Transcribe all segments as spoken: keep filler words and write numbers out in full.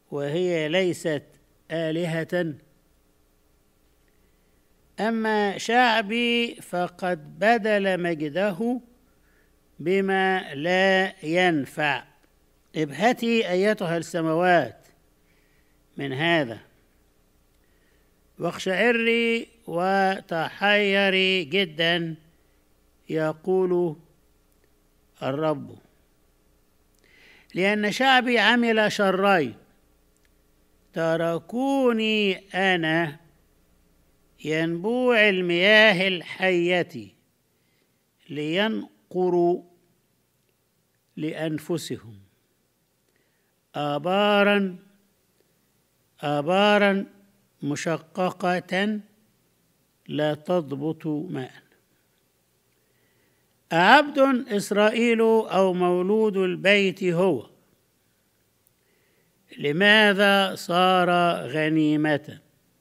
وهي ليست آلهة. أما شعبي فقد بدل مجده بما لا ينفع. ابهتي أيتها السماوات من هذا، واخشعري وتحيري جدا، يقول الرب، لأن شعبي عمل شرين، تركوني أنا ينبوع المياه الحية لينقروا لأنفسهم آبارا آبارا مشققة لا تضبط ماء. أعبد إسرائيل أو مولود البيت هو، لماذا صار غنيمة؟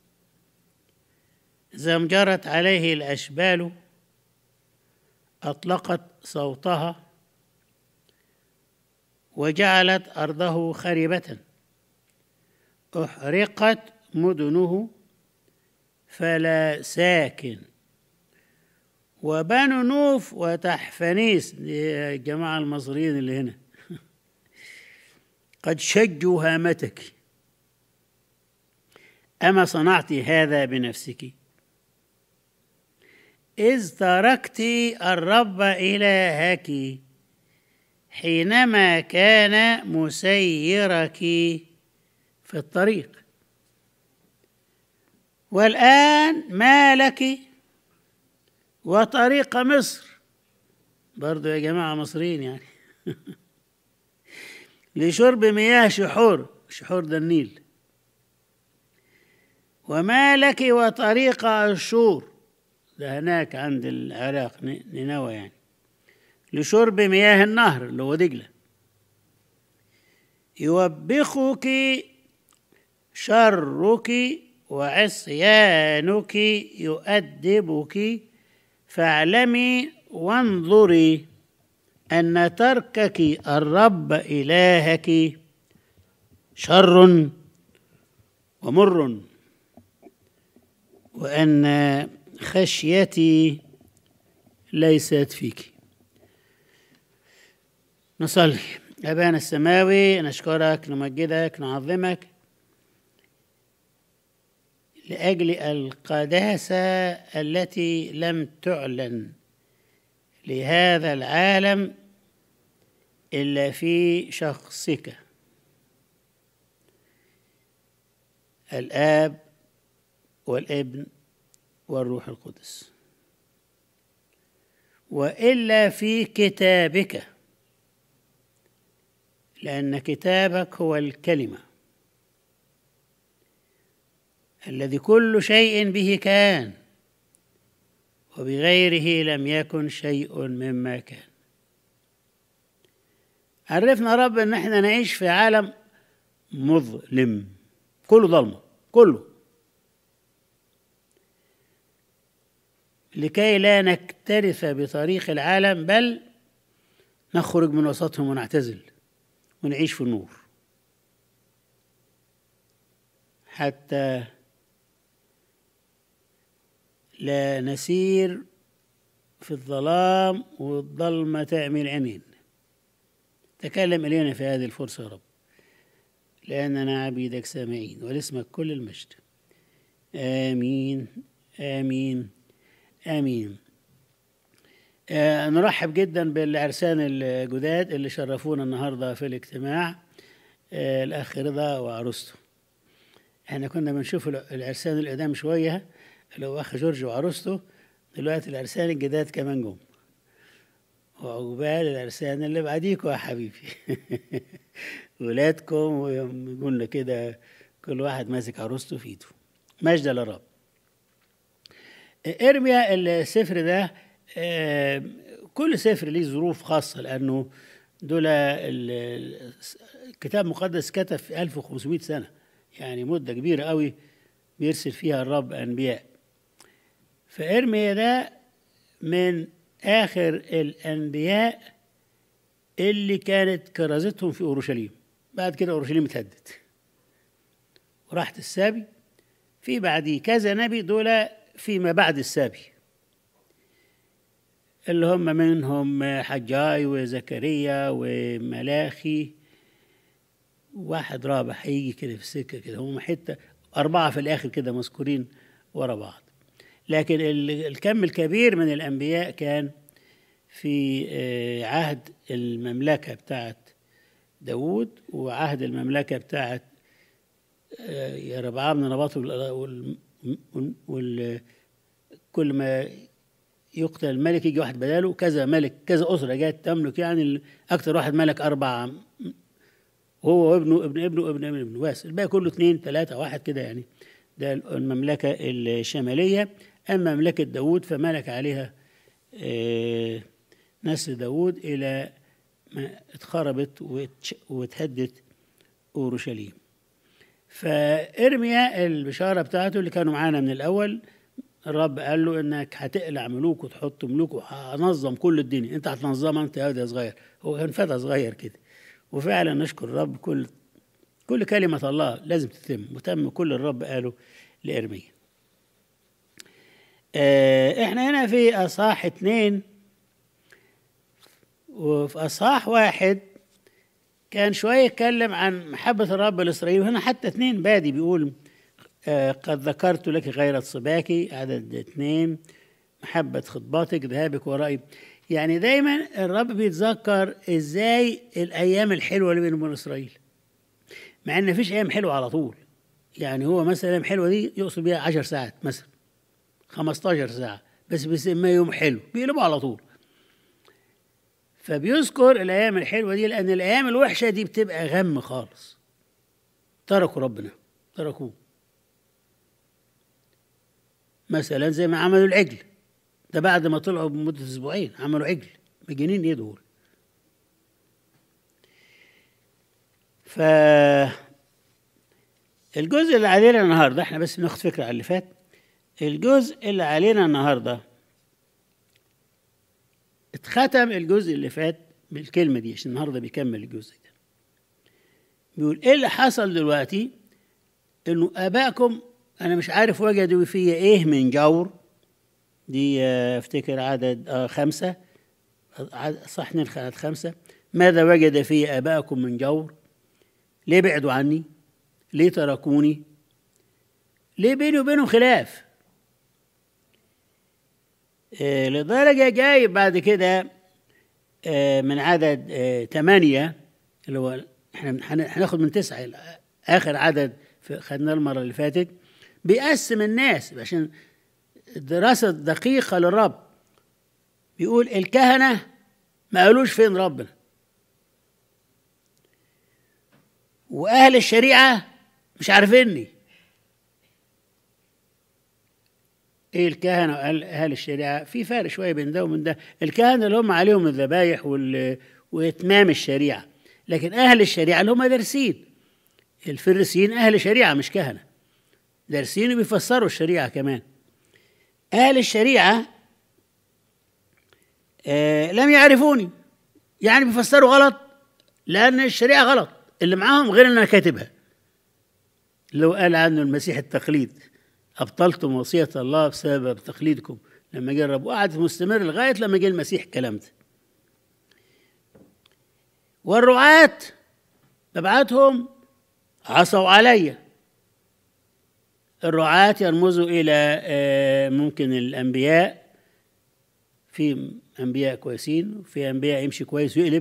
زمجرت عليه الأشبال، أطلقت صوتها وجعلت أرضه خربة، أحرقت مدنه فلا ساكن. وبنو نوف وتحفنيس، يا الجماعة المصريين اللي هنا قد شجوا هامتك، أما صنعت هذا بنفسك؟ إذ تركت الرب إلهك حينما كان مسيرك في الطريق، والآن ما لك وطريق مصر. برضو يا جماعة مصريين يعني لشرب مياه شحور، شحور ده النيل. وما لك وطريق أشور، ده هناك عند العراق نينوى يعني، لشرب مياه النهر اللي هو دجلة. يوبخك شرك وعصيانك يؤدبك، فاعلمي وانظري أن تركك الرب إلهك شر ومر، وأن خشيتي ليست فيك. نصلي. أبانا السماوي، نشكرك، نمجدك، نعظمك لأجل القداسة التي لم تعلن لهذا العالم إلا في شخصك، الآب والابن والروح القدس، وإلا في كتابك، لأن كتابك هو الكلمة الذي كل شيء به كان، وبغيره لم يكن شيء مما كان. عرفنا رب ان احنا نعيش في عالم مظلم، كله ظلمه، كله، لكي لا نكترث بطريق العالم، بل نخرج من وسطهم ونعتزل ونعيش في النور، حتى لا نسير في الظلام والظلمة تعمي العينين. تكلم إلينا في هذه الفرصة يا رب، لأننا عبيدك سامعين، ولاسمك كل المجد. آمين آمين آمين. آه نرحب جدا بالعرسان الجداد اللي شرفونا النهاردة في الاجتماع، آه الأخ رضا وعروسته. احنا كنا بنشوف العرسان القدام شوية اللي هو أخ جورج وعروسته، دلوقتي العرسان الجداد كمان جم، وعقبال العرسان اللي بعديكوا يا حبيبي ولادكم، ويقولنا كده كل واحد ماسك عروسته في ايده. مجد للرب. ارميا السفر ده كل سفر ليه ظروف خاصة، لأنه دول الكتاب المقدس كتب في ألف وخمسمائة سنة، يعني مدة كبيرة قوي بيرسل فيها الرب أنبياء. فإرميا ده من آخر الأنبياء اللي كانت كرازتهم في أورشليم. بعد كده أورشليم اتهدت راحت السبي، في بعديه كذا نبي دول فيما بعد السبي، اللي هم منهم حجاي وزكريا وملاخي، واحد رابع هيجي كده في السكة كده، هم حتة أربعة في الآخر كده مذكورين ورا بعض. لكن الكم الكبير من الأنبياء كان في عهد المملكة بتاعت داود وعهد المملكة بتاعت يربعام بن نباط، كل ما يقتل الملك يجي واحد بداله، كذا ملك كذا أسرة جات تملك، يعني أكثر واحد ملك أربعة، هو وابنه ابن ابنه ابن ابن ابنه، بس الباقي كله اثنين ثلاثة واحد كده يعني. ده المملكة الشمالية. أما مملكة داود فملك عليها نسل داود إلى ما اتخربت واتهدت أورشليم. فإرميا البشارة بتاعته اللي كانوا معانا من الأول، الرب قال له إنك هتقلع ملوك وتحط ملوك وهنظم كل الدنيا، أنت هتنظمها أنت يا صغير. هو كان فتى صغير كده، وفعلا نشكر الرب، كل كل كلمة الله لازم تتم، وتم كل الرب قاله لإرميا. اه احنا هنا في أصحاح اتنين، وفي أصحاح واحد كان شوية يتكلم عن محبة الرب لإسرائيل، وهنا حتى اتنين بادي بيقول اه قد ذكرت لك غيرة صباكي، عدد اتنين، محبة خطباتك، ذهابك ورائي. يعني دايما الرب بيتذكر ازاي الايام الحلوه اللي بين بني اسرائيل، مع ان مفيش ايام حلوه على طول. يعني هو مثلا الايام الحلوه دي يقصد بيها عشر ساعات مثلا، خمستاشر ساعه، بس بيسميه يوم حلو، بيقلبوا على طول. فبيذكر الايام الحلوه دي لان الايام الوحشه دي بتبقى غم خالص. تركوا ربنا، تركوه، مثلا زي ما عملوا العجل ده، بعد ما طلعوا بمدة أسبوعين عملوا عجل، مجانين إيه دول؟ ف الجزء اللي علينا النهارده، احنا بس بناخد فكرة على اللي فات. الجزء اللي علينا النهارده اتختم الجزء اللي فات بالكلمة دي، عشان النهارده بيكمل الجزء ده. بيقول ايه اللي حصل دلوقتي؟ انه ابائكم انا مش عارف وجدوا فيا ايه من جور. دي افتكر عدد آه خمسة، صح اتنين عدد خمسة. ماذا وجد في آبائكم من جور؟ ليه بعدوا عني؟ ليه تركوني؟ ليه بيني وبينهم خلاف؟ آه لدرجة جاي بعد كده آه من عدد آه ثمانية، اللي هو احنا هناخد من تسعة آخر عدد خدناه المرة اللي فاتت، بيقسم الناس عشان دراسة دقيقة للرب. بيقول الكهنة ما قالوش فين ربنا، وأهل الشريعة مش عارفيني. إيه الكهنة وأهل الشريعة؟ في فرق شوية بين ده ومن ده. الكهنة اللي هم عليهم الذبايح وإتمام الشريعة، لكن أهل الشريعة اللي هم دارسين. الفريسيين أهل شريعة مش كهنة، دارسين وبيفسروا الشريعة كمان. أهل الشريعة آه لم يعرفوني، يعني بيفسروا غلط لأن الشريعة غلط، اللي معاهم غير أنها كاتبها. لو قال عنه المسيح التقليد، أبطلتم وصية الله بسبب تقليدكم، لما جرب وقعد مستمر لغاية لما جه المسيح الكلام ده. والرعاة ببعتهم عصوا علي. الرعاة يرمزوا إلى آه ممكن الأنبياء، في أنبياء كويسين وفي أنبياء يمشي كويس ويقلب.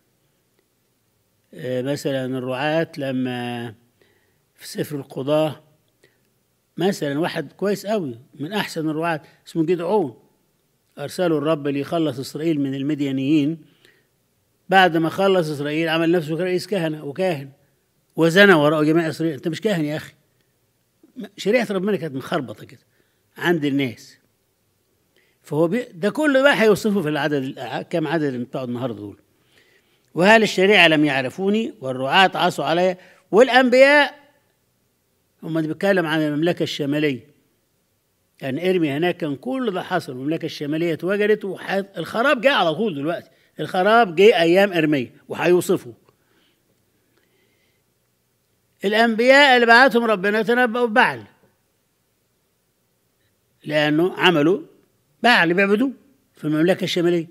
آه مثلا الرعاة لما في سفر القضاة مثلا واحد كويس قوي من أحسن الرعاة اسمه جدعون، أرسله الرب ليخلص إسرائيل من المديانيين. بعد ما خلص إسرائيل عمل نفسه رئيس كهنة وكاهن وزنى وراء جميع إسرائيل. أنت مش كاهن يا أخي، شريعة ربنا كانت مخربطة كده عند الناس. فهو بي... ده كله بقى هيوصفه في العدد كم عدد اللي بتوع النهارده دول. وهل الشريعة لم يعرفوني، والرعاة عصوا علي، والأنبياء هم اللي بيتكلم عن المملكة الشمالية. يعني ارمي هناك كان كل ده حصل، المملكة الشمالية اتوجدت، والخراب جاء على طول دلوقتي. الخراب جاء أيام إرميا وهيوصفه. الأنبياء اللي بعتهم ربنا تنبأوا ببعل، لأنه عملوا بعل بيعبدوه في المملكة الشمالية.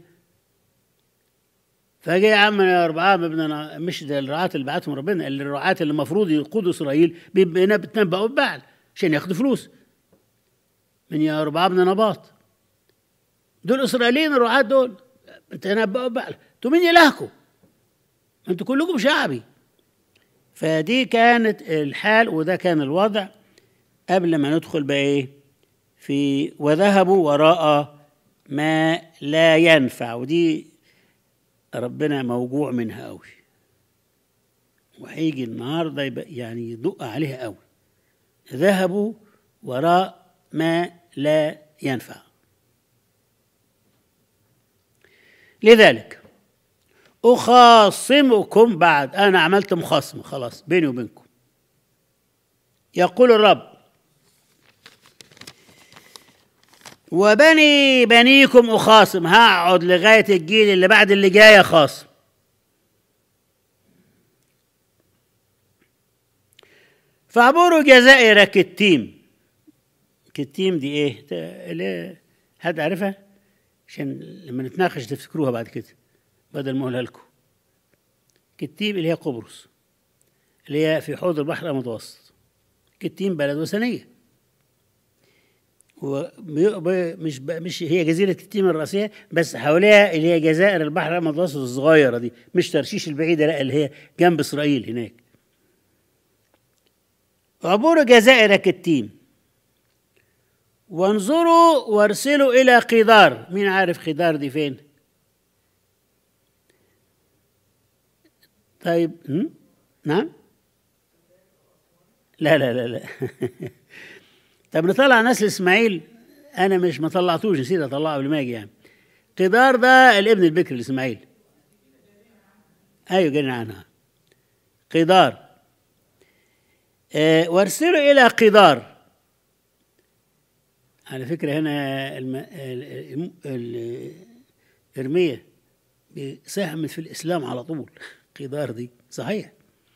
فجاء يا عم يا أربعة ابن، مش ده الرعاة اللي بعتهم ربنا، اللي الرعاة اللي المفروض يقودوا إسرائيل بيتنبأوا ببعل عشان ياخدوا فلوس من يا أربعة ابن نباط. دول إسرائيليين الرعاة دول تنبأوا ببعل. انتوا مين إلهكم؟ انتوا كلكم شعبي. فدي كانت الحال وده كان الوضع قبل ما ندخل بقى ايه في وذهبوا وراء ما لا ينفع، ودي ربنا موجوع منها قوي، وهيجي النهارده يبقى يعني يدق عليها قوي. ذهبوا وراء ما لا ينفع. لذلك أخاصمكم بعد، أنا عملت مخاصمة خلاص بيني وبينكم، يقول الرب، وبني بنيكم أخاصم، هقعد لغاية الجيل اللي بعد اللي جاي خاصم. فاعبروا جزائر كتيم. كتيم دي ايه؟ اللي حد عارفها عشان لما نتناقش تفتكروها بعد كده بدل ما اقولها لكم. كتيم اللي هي قبرص، اللي هي في حوض البحر المتوسط. كتيم بلد وثنيه، ومش مش هي جزيره كتيم الرئيسيه، بس حواليها اللي هي جزائر البحر المتوسط الصغيره دي، مش ترشيش البعيده، لا اللي هي جنب اسرائيل هناك. عبور جزائر كتيم وانظروا وارسلوا الى قيدار. مين عارف قيدار دي فين؟ طيب هم؟ نعم، لا لا لا لا طب نطلع ناس لاسماعيل، انا مش ما طلعتوش، نسيت اطلعه قبل ما اجي. يعني قيدار ده الابن البكر لاسماعيل. ايوه قلنا عنها قيدار. آه وارسلوا الى قيدار. على فكره هنا الم... ال... ال... ارميا ساهمت في الاسلام على طول. قيدار دي صحيح.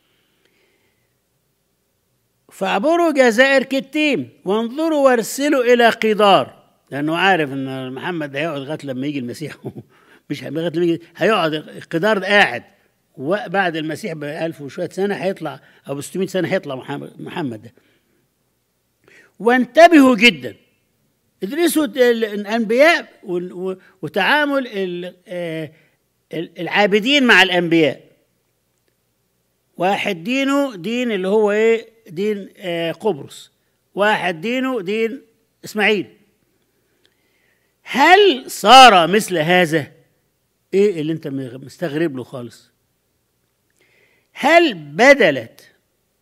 فاعبروا جزائر كتيم وانظروا وارسلوا الى قيدار، لانه عارف ان محمد هيقعد لغايه لما يجي المسيح. مش لغايه لما يجي، هيقعد قيدار ده قاعد، وبعد المسيح بألف وشويه سنه هيطلع، او بستمائة سنه هيطلع محمد ده. وانتبهوا جدا، ادرسوا الانبياء وتعامل العابدين مع الانبياء. واحد دينه دين اللي هو ايه؟ دين آه قبرص. واحد دينه دين اسماعيل. هل صار مثل هذا؟ ايه اللي انت مستغرب له خالص؟ هل بدلت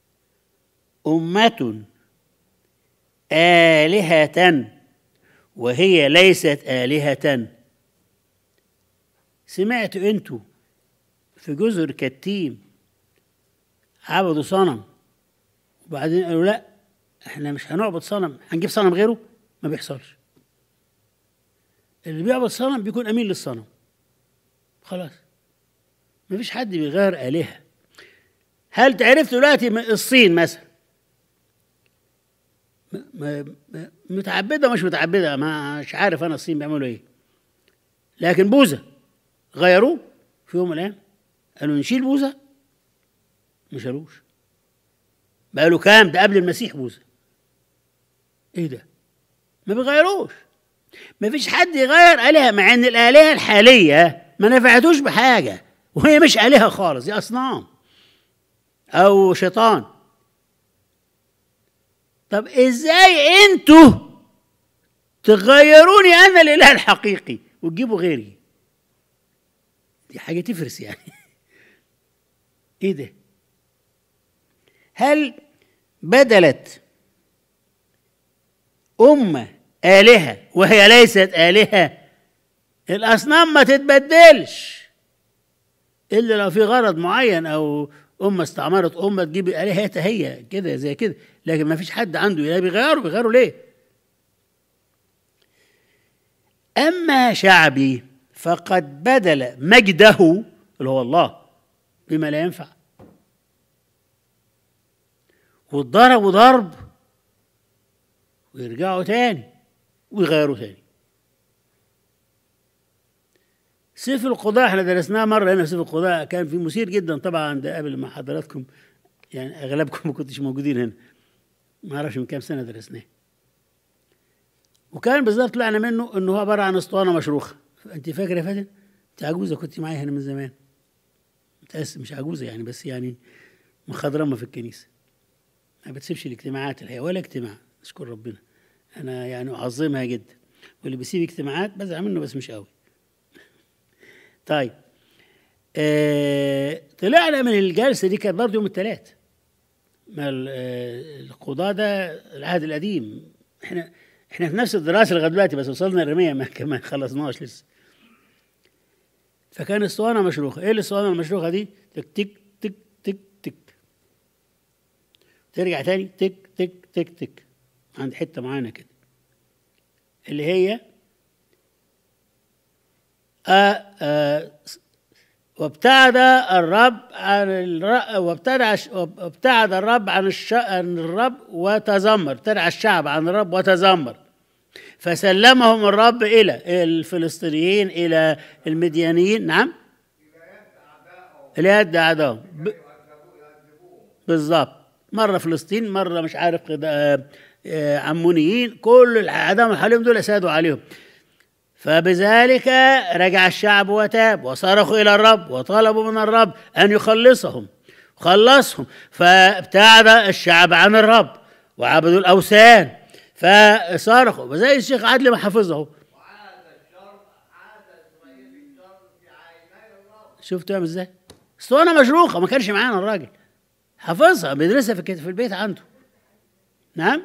أمة آلهة وهي ليست آلهة؟ سمعتوا انتوا في جزر كتيم عبدوا صنم وبعدين قالوا لا احنا مش هنعبد صنم، هنجيب صنم غيره؟ ما بيحصلش. اللي بيعبد صنم بيكون امين للصنم خلاص، ما فيش حد بيغير آلهة. هل تعرف دلوقتي الصين مثلا متعبدة مش متعبدة؟ ما مش عارف انا الصين بيعملوا ايه، لكن بوذا غيروه في يوم من الايام، قالوا نشيل بوذا، ما شالوش. بقالوا كام؟ ده قبل المسيح بوذا. ايه ده؟ ما بيغيروش. ما فيش حد يغير آلهة، مع ان الآلهة الحالية ما نفعتوش بحاجة، وهي مش آلهة خالص، دي أصنام أو شيطان. طب ازاي انتوا تغيروني انا الإله الحقيقي وتجيبوا غيري؟ دي حاجة تفرس يعني. ايه ده؟ هل بدلت أمة آلهة وهي ليست آلهة؟ الأصنام ما تتبدلش إلا لو في غرض معين، أو أمة استعمرت أمة تجيب آلهتها هي كده زي كده، لكن ما فيش حد عنده إله بيغيروا. بيغيروا ليه؟ أما شعبي فقد بدل مجده اللي هو الله بما لا ينفع. واتضربوا ضرب ويرجعوا تاني ويغيروا تاني. سيف القضاء احنا درسناه مرة هنا. سيف القضاء كان في مثير جدا طبعا، ده قبل ما حضراتكم يعني أغلبكم ما كنتش موجودين هنا، ما أعرفش من كام سنة درسناه. وكان بالظبط طلعنا منه إنه هو عبارة عن أسطوانة مشروخة. أنت فاكرة يا فاتن؟ أنت عجوزة كنت معايا هنا من زمان. متأسف مش عجوزة يعني، بس يعني مخضرمة في الكنيسة، ما بتسيبش الاجتماعات الحقيقة ولا اجتماع، أشكر ربنا. أنا يعني أعظمها جدا، واللي بيسيب اجتماعات بزعل منه بس مش قوي. طيب آه طلعنا من الجلسة دي، كانت برضه يوم الثلاث. ما القضاء ده العهد القديم، احنا احنا في نفس الدراسة لغاية دلوقتي، بس وصلنا الرمية ما كمان خلصناش لسه. فكان اسطوانة مشروخة. ايه الاسطوانة المشروخة دي؟ تك تك تك تك تك، ترجع تاني تك تك تك تك عند حتة معينة كده، اللي هي آه آه وابتعد الرب عن الرب وابتعد وابتعد الرب عن الش... عن الرب وتذمر. ابتدع الشعب عن الرب وتذمر، فسلمهم الرب إلى الفلسطينيين، إلى المديانيين. نعم، إلى يد أعدائهم ب... بالضبط. مرة فلسطين، مرة مش عارف عمونيين، كل الأعداء اللي حواليهم دول أسادوا عليهم. فبذلك رجع الشعب وتاب وصرخوا إلى الرب وطلبوا من الرب أن يخلصهم، خلصهم. فابتعد الشعب عن الرب وعبدوا الأوثان، فصرخوا زي الشيخ عدلي ما حفظه. شفتوا يا ازاي؟ اسطوانة مشروخة، ما كانش معانا الراجل، حفظها بيدرسها في في البيت عنده. نعم،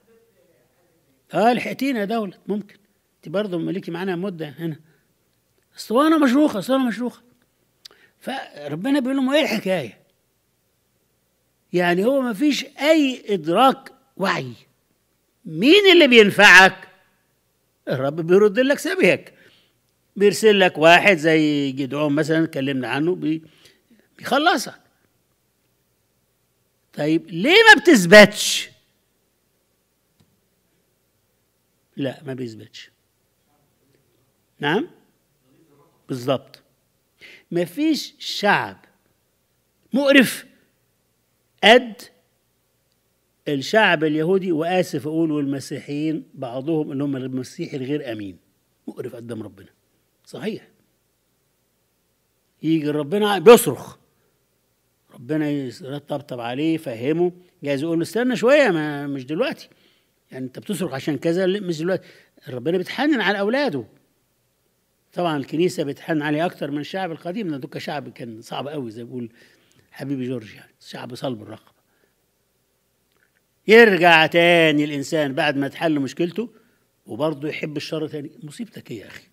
اه لحقتينا يا دولة، ممكن انت برضه مليكي معانا مدة هنا. اسطوانة مشروخة، اسطوانة مشروخة. فربنا بيقول لهم ايه الحكاية؟ يعني هو ما فيش أي إدراك وعي. مين اللي بينفعك؟ الرب بيرد لك سبيك، بيرسل لك واحد زي جدعون مثلا اتكلمنا عنه، بيخلصك. طيب ليه ما بتثبتش؟ لا ما بيثبتش. نعم بالضبط. ما فيش شعب مقرف قد الشعب اليهودي، وآسف أقول والمسيحيين بعضهم اللي هم المسيحي الغير أمين، مقرف قدام ربنا. صحيح، يجي ربنا بيصرخ، ربنا يطبطب عليه يفهمه، جايز يقول له استنى شوية، ما مش دلوقتي، يعني أنت بتصرخ عشان كذا مش دلوقتي. ربنا بيتحنن على أولاده. طبعا الكنيسة بتحنن عليه أكتر من الشعب القديم، ده دوكا شعب كان صعب قوي زي بيقول حبيبي جورج، يعني شعب صلب الرقبة. يرجع تاني الإنسان بعد ما تحل مشكلته وبرضه يحب الشر تاني. مصيبتك إيه يا أخي؟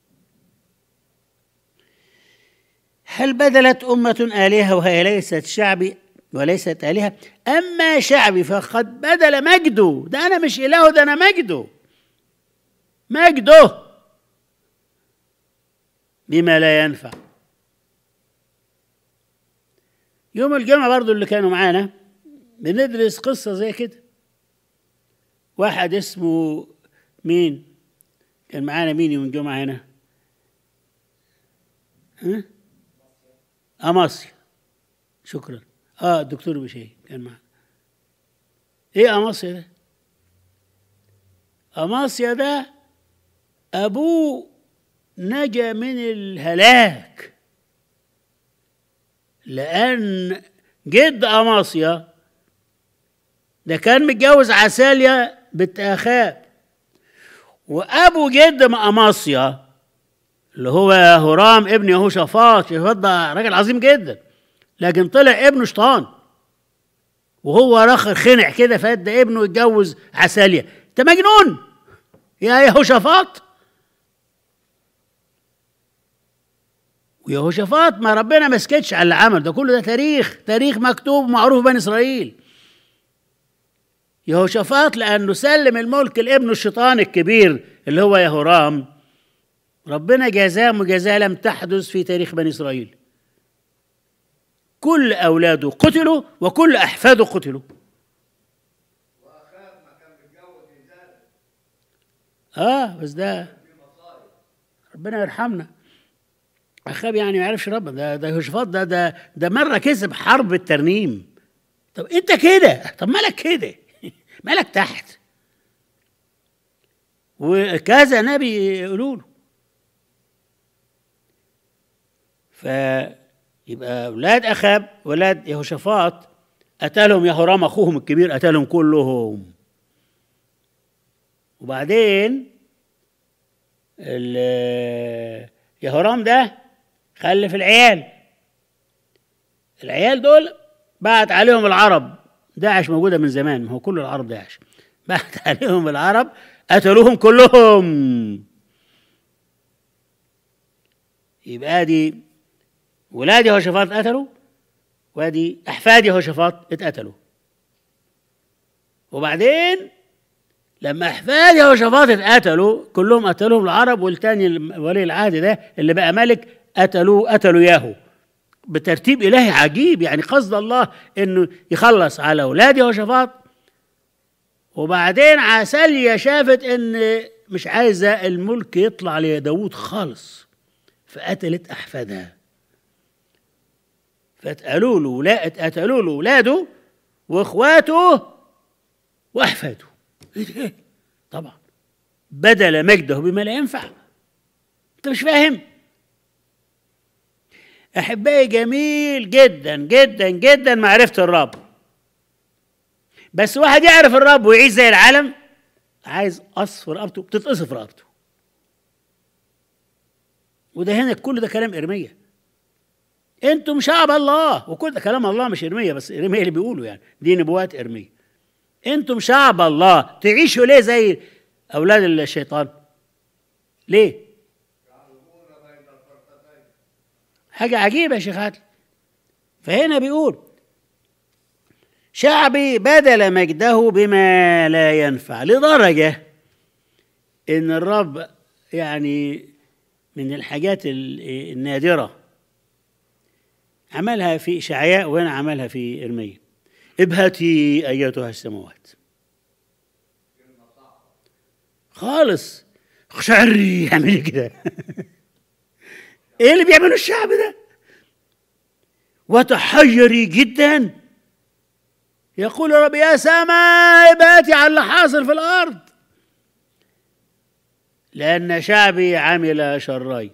هل بدلت أمة آلهة وهي ليست شعبي وليست آلهة؟ أما شعبي فقد بدل مجده. ده أنا مش إله، ده أنا مجده، مجده بما لا ينفع. يوم الجمعة برضو اللي كانوا معانا بندرس قصة زي كده. واحد اسمه مين كان معانا؟ مين يوم الجمعة هنا؟ ها؟ أماسيا، شكرا. اه الدكتور بشيء كان معنا. ايه أماسيا ده؟ أماسيا ده أبوه نجا من الهلاك، لأن جد أماسيا ده كان متجوز عساليا بنت أخاب، وأبو جد أماسيا اللي هو هرام ابن يهوشافاط. يهوشافاط ده راجل عظيم جدا، لكن طلع ابنه شيطان، وهو رخر خنع كده فادى ابنه يتجوز عساليا. انت مجنون يا يهوشافاط. ويهوشافاط ما ربنا ما سكتش على اللي عمل ده كله، ده تاريخ تاريخ مكتوب معروف بني اسرائيل. يهوشافاط لانه سلم الملك لابنه الشيطان الكبير اللي هو يهورام، ربنا جازاه مجازاه لم تحدث في تاريخ بني اسرائيل. كل اولاده قتلوا وكل احفاده قتلوا. اه بس ده ربنا يرحمنا. اخاب يعني ما يعرفش ربنا، ده ده يهوشافاط ده ده ده مره كسب حرب الترنيم. طب انت كده، طب مالك كده مالك تحت؟ وكذا نبي يقولوا له. فيبقى اولاد اخاب ولاد يهوشافاط قتلهم يهورام اخوهم الكبير، قتلهم كلهم. وبعدين يهورام ده خلف العيال، العيال دول بعت عليهم العرب، داعش موجوده من زمان، ما هو كل العرب داعش، بعت عليهم العرب قتلوهم كلهم. يبقى دي ولاد يهوشافاط اتقتلوا، وادي احفاد يهوشافاط اتقتلوا. وبعدين لما احفاد يهوشافاط اتقتلوا كلهم، قتلوهم العرب، والتاني ولي العهد ده اللي بقى ملك قتلوه قتلوا ياهو بترتيب الهي عجيب. يعني قصد الله انه يخلص على اولاد يهوشافاط. وبعدين عساليا شافت ان مش عايزه الملك يطلع لداود خالص، فقتلت احفادها، فاتقالوا له لا اتقتلوا له اولاده واخواته واحفاده. ايه طبعا بدل مجده بما لا ينفع. انت مش فاهم؟ احبائي جميل جدا جدا جدا معرفه الرب، بس واحد يعرف الرب ويعيش زي العالم عايز قص في رقبته، بتتقصف رقبته. وده هنا كل ده كلام ارميا، انتم شعب الله، وكل ده كلام الله مش ارميا بس، ارميا اللي بيقوله، يعني دي نبوات ارميا. انتم شعب الله، تعيشوا ليه زي اولاد الشيطان؟ ليه؟ حاجه عجيبه يا شيخ عادل. فهنا بيقول شعبي بدل مجده بما لا ينفع، لدرجه ان الرب يعني من الحاجات النادره عملها في إشعياء وهنا عملها في إرميا. ابهتي أيتها السماوات خالص، اخشعري، اعملي كده ايه اللي بيعمله الشعب ده؟ وتحيري جدا، يقول يا رب يا سماء ابهتي على اللي حاصل في الأرض، لأن شعبي عمل شرين.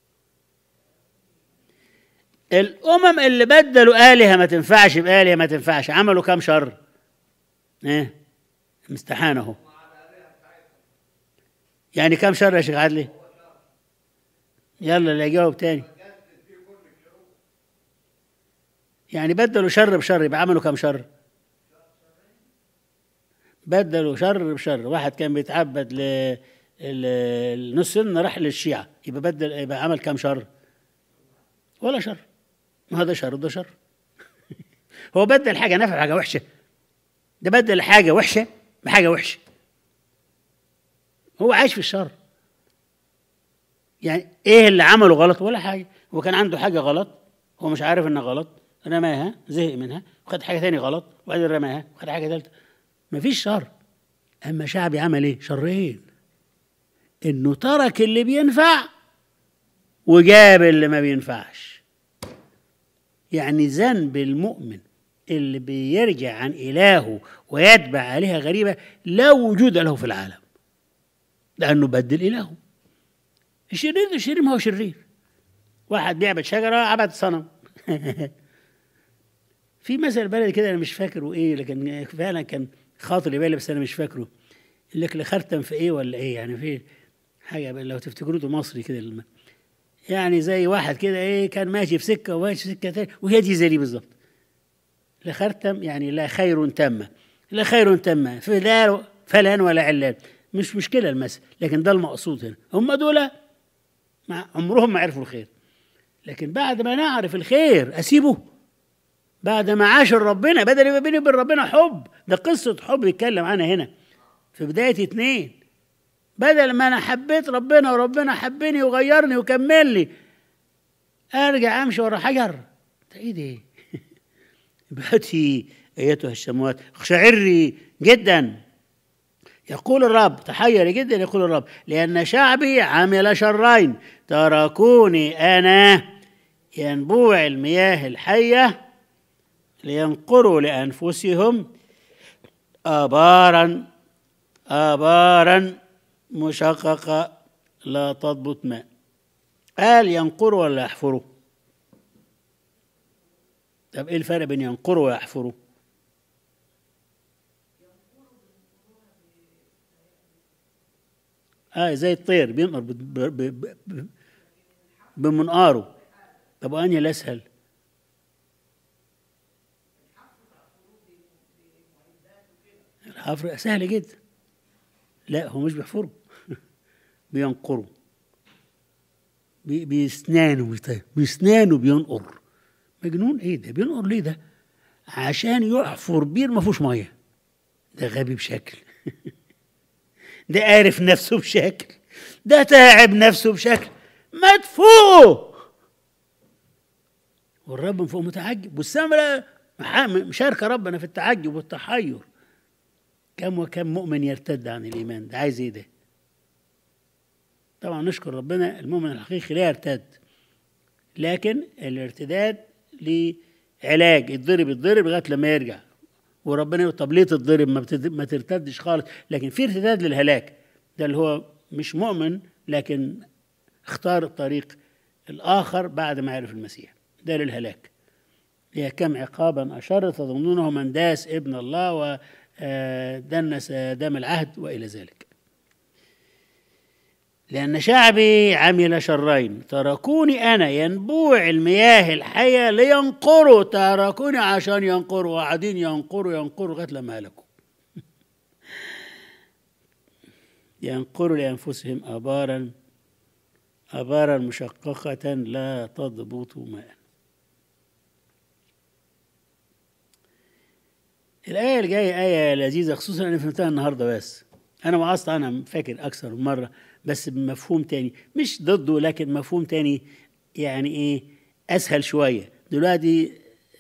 الأمم اللي بدلوا آلهة ما تنفعش بآلهة ما تنفعش، عملوا كم شر؟ ايه امتحان اهو. يعني كم شر يا شيخ عدلي؟ يلا اللي يجاوب تاني. يعني بدلوا شر بشر، يبقى عملوا كم شر؟ بدلوا شر بشر. واحد كان بيتعبد للنص سنة راح للشيعة، يبقى بدل، يبقى عمل كم شر؟ ولا شر. ما هذا شر وده شر هو بدل حاجة نافعة حاجة وحشة، ده بدل حاجة وحشة بحاجة وحشة، هو عايش في الشر. يعني ايه اللي عمله غلط؟ ولا حاجة. هو كان عنده حاجة غلط، هو مش عارف انها غلط، رماها، زهق منها وخد حاجة تاني غلط، وبعدين رماها وخد حاجة ثالثة، مفيش شر. اما شعبي عمل ايه؟ شرين، انه ترك اللي بينفع وجاب اللي ما بينفعش. يعني ذنب المؤمن اللي بيرجع عن إلهه ويتبع آلهة غريبة لا وجود له في العالم، لأنه بدل إلهه. الشرير الشرير ما هو شرير. واحد بيعبد شجرة عبد صنم في مثل بلدي كده أنا مش فاكره إيه، لكن فعلا كان خاطر بالي بس أنا مش فاكره. يقول لك لخرتم في إيه ولا إيه، يعني في حاجة لو تفتكروه مصري كده، يعني زي واحد كده إيه كان ماشي في سكة وماشي في سكة تاني، وهي دي زي دي بالظبط. لخرتم يعني لا خير تم، لا خير تم فلا فلان ولا علان، مش مشكلة المثل، لكن ده المقصود هنا. هم دول عمرهم ما عرفوا الخير، لكن بعد ما نعرف الخير أسيبه بعد ما عاشر ربنا، بدل يبقى بيني وبين ربنا حب. ده قصة حب يتكلم عنها هنا في بداية اتنين. بدل ما أنا حبيت ربنا وربنا حبني وغيرني وكملني، أرجع أمشي ورا حجر. ده إيه ده؟ ابهتي أيتها السماوات اخشعري جدا، يقول الرب، تحير جدا يقول الرب، لأن شعبي عمل شرين تركوني أنا ينبوع المياه الحية لينقروا لأنفسهم آبارا آبارا مشققة لا تضبط ماء. قال ينقروا ولا يحفروا؟ طب ايه الفرق بين ينقروا ويحفروا؟ اه زي الطير بينقر ب- ب- ب- ب- بمنقاره. طب انهي الاسهل؟ الحفر سهل جدا. لا هو مش بيحفروا بينقروا، بي- بيسنانوا بيط- بيسنانوا بينقر. مجنون ايه ده؟ بينقر ليه ده؟ عشان يحفر بير ما فيهوش ميه. ده غبي بشكل ده عارف نفسه بشكل، ده تعب نفسه بشكل مدفوع، والرب من فوق متعجب، والسماء مشاركه ربنا في التعجب والتحير. كم وكم مؤمن يرتد عن الايمان، ده عايز ايه ده؟ طبعا نشكر ربنا، المؤمن الحقيقي لا يرتد، لكن الارتداد لعلاج، يتضرب يتضرب لغايه لما يرجع، وربنا يقول طب ليه تتضرب؟ ما, ما ترتدش خالص. لكن في ارتداد للهلاك، ده اللي هو مش مؤمن لكن اختار الطريق الآخر بعد ما عرف المسيح، ده للهلاك. هي كم عقابا أشر تظنونه من داس ابن الله ودنس دم العهد وإلى ذلك. لأن شعبي عمل شرين تركوني أنا ينبوع المياه الحية لينقروا، تركوني عشان ينقروا، وقاعدين ينقروا ينقروا لغاية لما هلكوا. ينقروا لأنفسهم آبارا آبارا مشققة لا تضبط ماء. الآية الجاية آية لذيذة، خصوصا أنا فهمتها النهاردة، بس أنا وعظت عنها فاكر أكثر من مرة بس بمفهوم تاني، مش ضده لكن مفهوم تاني، يعني إيه أسهل شوية دلوقتي.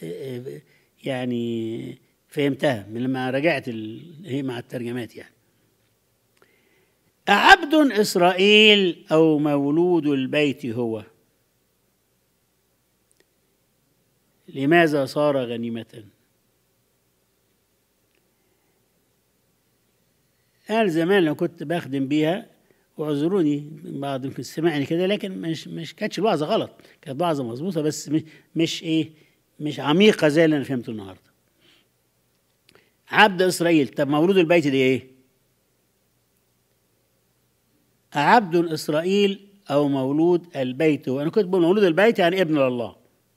يعني فهمتها من لما رجعت هي مع الترجمات. يعني أعبد إسرائيل أو مولود البيت هو، لماذا صار غنيمة؟ أنا زمان لو كنت بخدم بيها، واعذروني بعض يمكن سمعني كده، لكن مش مش كانتش الوعظة غلط، كانت وعظة مظبوطة، بس مش مش إيه مش عميقة زي اللي أنا فهمته النهاردة. عبد إسرائيل، طب مولود البيت دي إيه؟ عبد إسرائيل أو مولود البيت، وأنا كنت بقول مولود البيت يعني ابن الله،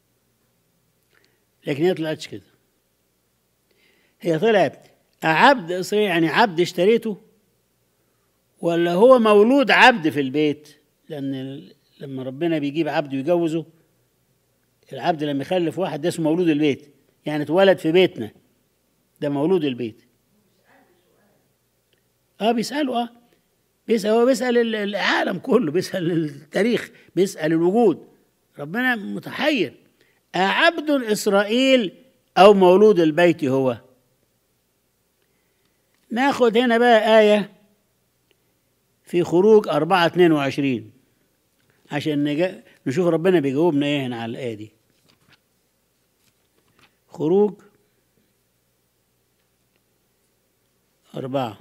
لكن هي طلعتش كده. هي طلعت عبد إسرائيل يعني عبد اشتريته، ولا هو مولود عبد في البيت؟ لأن لما ربنا بيجيب عبد ويجوزه، العبد لما يخلف واحد ده اسمه مولود البيت، يعني اتولد في بيتنا، ده مولود البيت. اه بيسألوا، اه بيسأل، هو بيسأل العالم كله، بيسأل التاريخ، بيسأل الوجود. ربنا متحير، أعبد إسرائيل أو مولود البيت هو؟ ناخد هنا بقى آية في خروج أربعة اتنين وعشرين عشان نجا... نشوف ربنا بيجاوبنا ايه هنا على الآية دي. خروج أربعة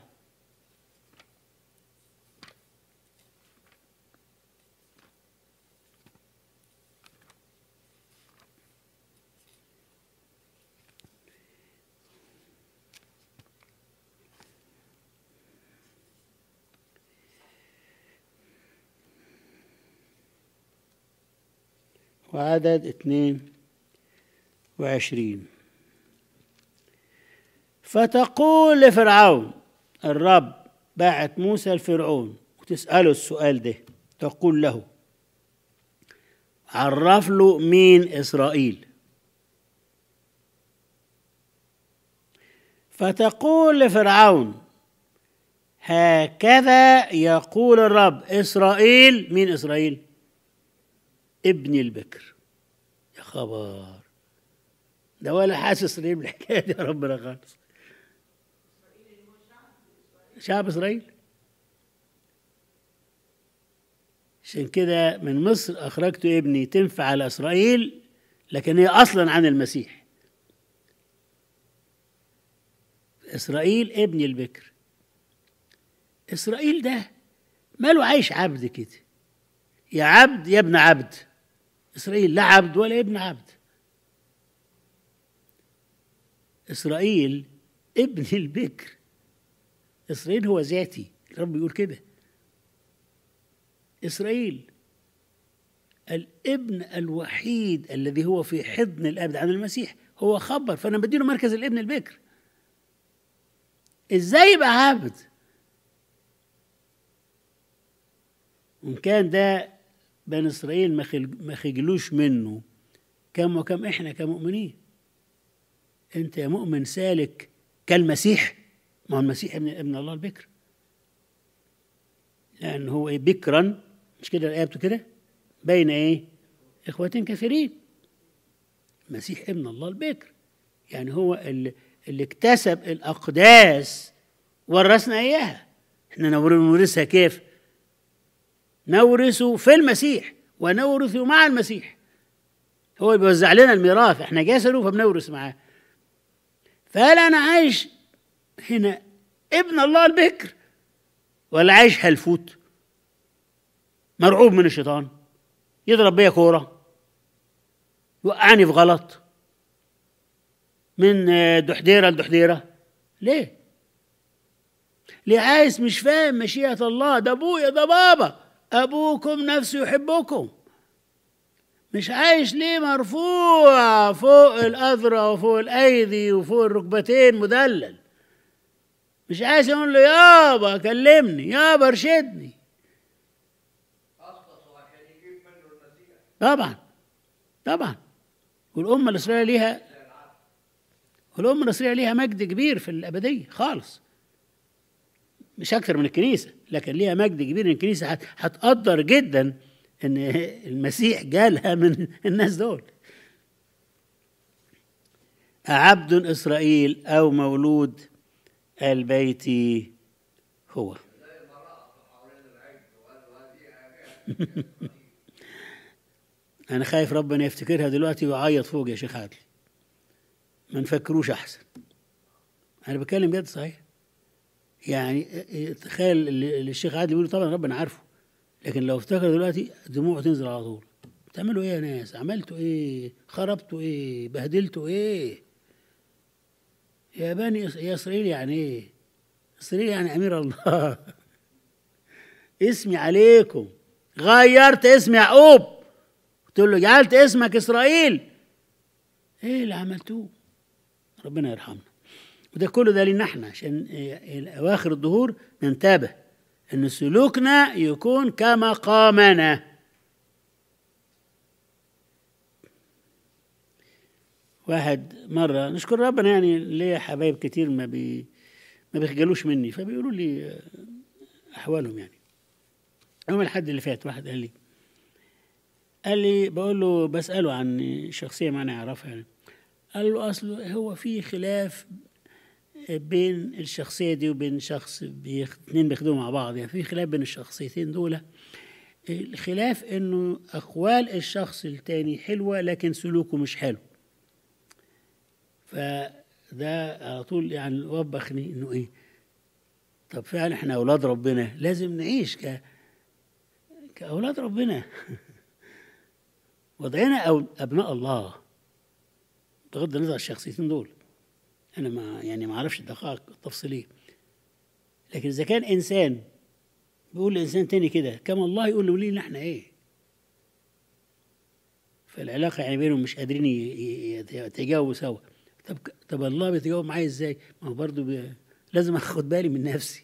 وعدد اتنين وعشرين. فتقول لفرعون، الرب بعت موسى لفرعون وتسأله السؤال ده، تقول له عرف له مين إسرائيل. فتقول لفرعون هكذا يقول الرب إسرائيل، مين إسرائيل؟ ابن البكر. يا خبر، ده ولا حاسس ليه بالحكايه دي يا ربنا خالص. شعب إسرائيل. عشان كده من مصر أخرجت ابني تنفع على إسرائيل، لكن هي أصلا عن المسيح. إسرائيل ابني البكر. إسرائيل ده ماله عايش عبد كده، يا عبد يا ابن عبد. إسرائيل لا عبد ولا ابن عبد. إسرائيل ابن البكر. إسرائيل هو ذاتي، الرب يقول كده. إسرائيل الابن الوحيد الذي هو في حضن الأب عن المسيح، هو خبر، فأنا بديله مركز الابن البكر. إزاي يبقى عبد؟ وإن كان ده بني إسرائيل ما خجلوش منه، كم وكم إحنا كمؤمنين. أنت يا مؤمن سالك كالمسيح، ما هو المسيح ابن, ابن الله البكر، لأن هو إيه؟ بكرا، مش كده الآية بتقول كده؟ بين إيه؟ إخوة كثيرين. المسيح ابن الله البكر، يعني هو اللي, اللي اكتسب الأقداس ورثنا إياها. إحنا نورثها كيف؟ نورث في المسيح ونورث مع المسيح. هو بيوزع لنا الميراث، احنا جسده فبنورث معاه. فهل انا عايش هنا ابن الله البكر ولا عايش هلفوت مرعوب من الشيطان يضرب بيا كوره يوقعني في غلط من دحديره لدحديره؟ ليه؟ ليه عايز مش فاهم مشيئه الله؟ ده ابويا، ده بابا، أبوكم نفسه يحبكم. مش عايش ليه مرفوع فوق الأذرع وفوق الأيدي وفوق الركبتين مدلل؟ مش عايز يقول له يابا كلمني، يابا ارشدني. طبعا طبعا. والأمة الإسرائيلية ليها والأمة الإسرائيلية ليها مجد كبير في الأبدية خالص، مش أكثر من الكنيسة، لكن ليها مجد كبير. إن الكنيسة هتقدر جدا إن المسيح جالها من الناس دول. عبد إسرائيل أو مولود البيت هو. أنا خايف ربنا يفتكرها دلوقتي ويعيط فوق يا شيخ عادل، ما نفكروش أحسن. أنا بكلم بجد صحيح. يعني تخيل اللي الشيخ عادل بيقول، طبعا ربنا عارفه، لكن لو افتكر دلوقتي دموعه تنزل على طول. بتعملوا ايه يا ناس؟ عملتوا ايه؟ خربتوا ايه؟ بهدلتوا ايه؟ يا بني يا اسرائيل. يعني ايه اسرائيل؟ يعني امير الله. اسمي عليكم، غيرت اسم يعقوب، قلت له جعلت اسمك اسرائيل. ايه اللي عملتوه؟ ربنا يرحمنا. وده كله ده لينا احنا، عشان اواخر الظهور ننتبه ان سلوكنا يكون كمقامنا. واحد مره، نشكر ربنا يعني ليا حبايب كتير ما بي ما بيخجلوش مني، فبيقولوا لي احوالهم. يعني يوم الحد اللي فات واحد قال لي قال لي بقول له بساله عن شخصيه ما انا اعرفها يعني. قال له اصله هو في خلاف بين الشخصية دي وبين شخص بيخ... اتنين بيخدموا مع بعض، يعني في خلاف بين الشخصيتين دول. الخلاف انه اقوال الشخص التاني حلوة لكن سلوكه مش حلو. فده على طول يعني وبخني انه ايه، طب فعلا احنا اولاد ربنا لازم نعيش ك... كاولاد ربنا. وضعنا أو ابناء الله بغض النظر عن الشخصيتين دول. أنا ما يعني ما أعرفش الدقائق التفصيلية، لكن إذا كان إنسان بيقول لإنسان تاني كده كما الله يقول له لينا إحنا إيه، فالعلاقة يعني بينهم مش قادرين يتجاوبوا سوا. طب طب الله بيتجاوب معايا إزاي؟ ما هو برضه بي... لازم أخد بالي من نفسي.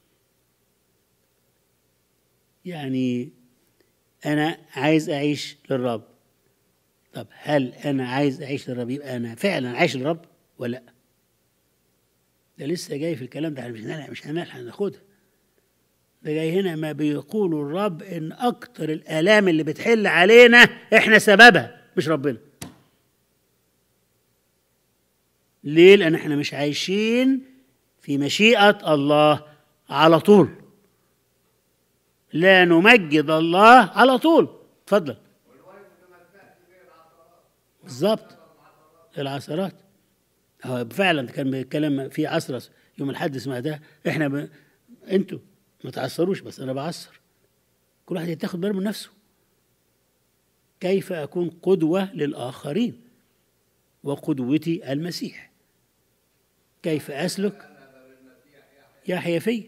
يعني أنا عايز أعيش للرب. طب هل أنا عايز أعيش للرب يبقى أنا فعلا عايش للرب ولا لأ؟ ده لسه جاي في الكلام ده، مش هنلحق مش هنلحق ناخدها. ده جاي هنا ما بيقول الرب إن أكتر الآلام اللي بتحل علينا إحنا سببها مش ربنا. ليه؟ لأن إحنا مش عايشين في مشيئة الله على طول، لا نمجد الله على طول. اتفضل. بالظبط، العثرات. هو فعلا كان بيتكلم في عثرة يوم الحد اسمها ده. احنا ب... انتوا ما تعثروش بس انا بعثر. كل واحد يتاخد باله من نفسه. كيف اكون قدوة للآخرين؟ وقدوتي المسيح. كيف اسلك؟ يحيى في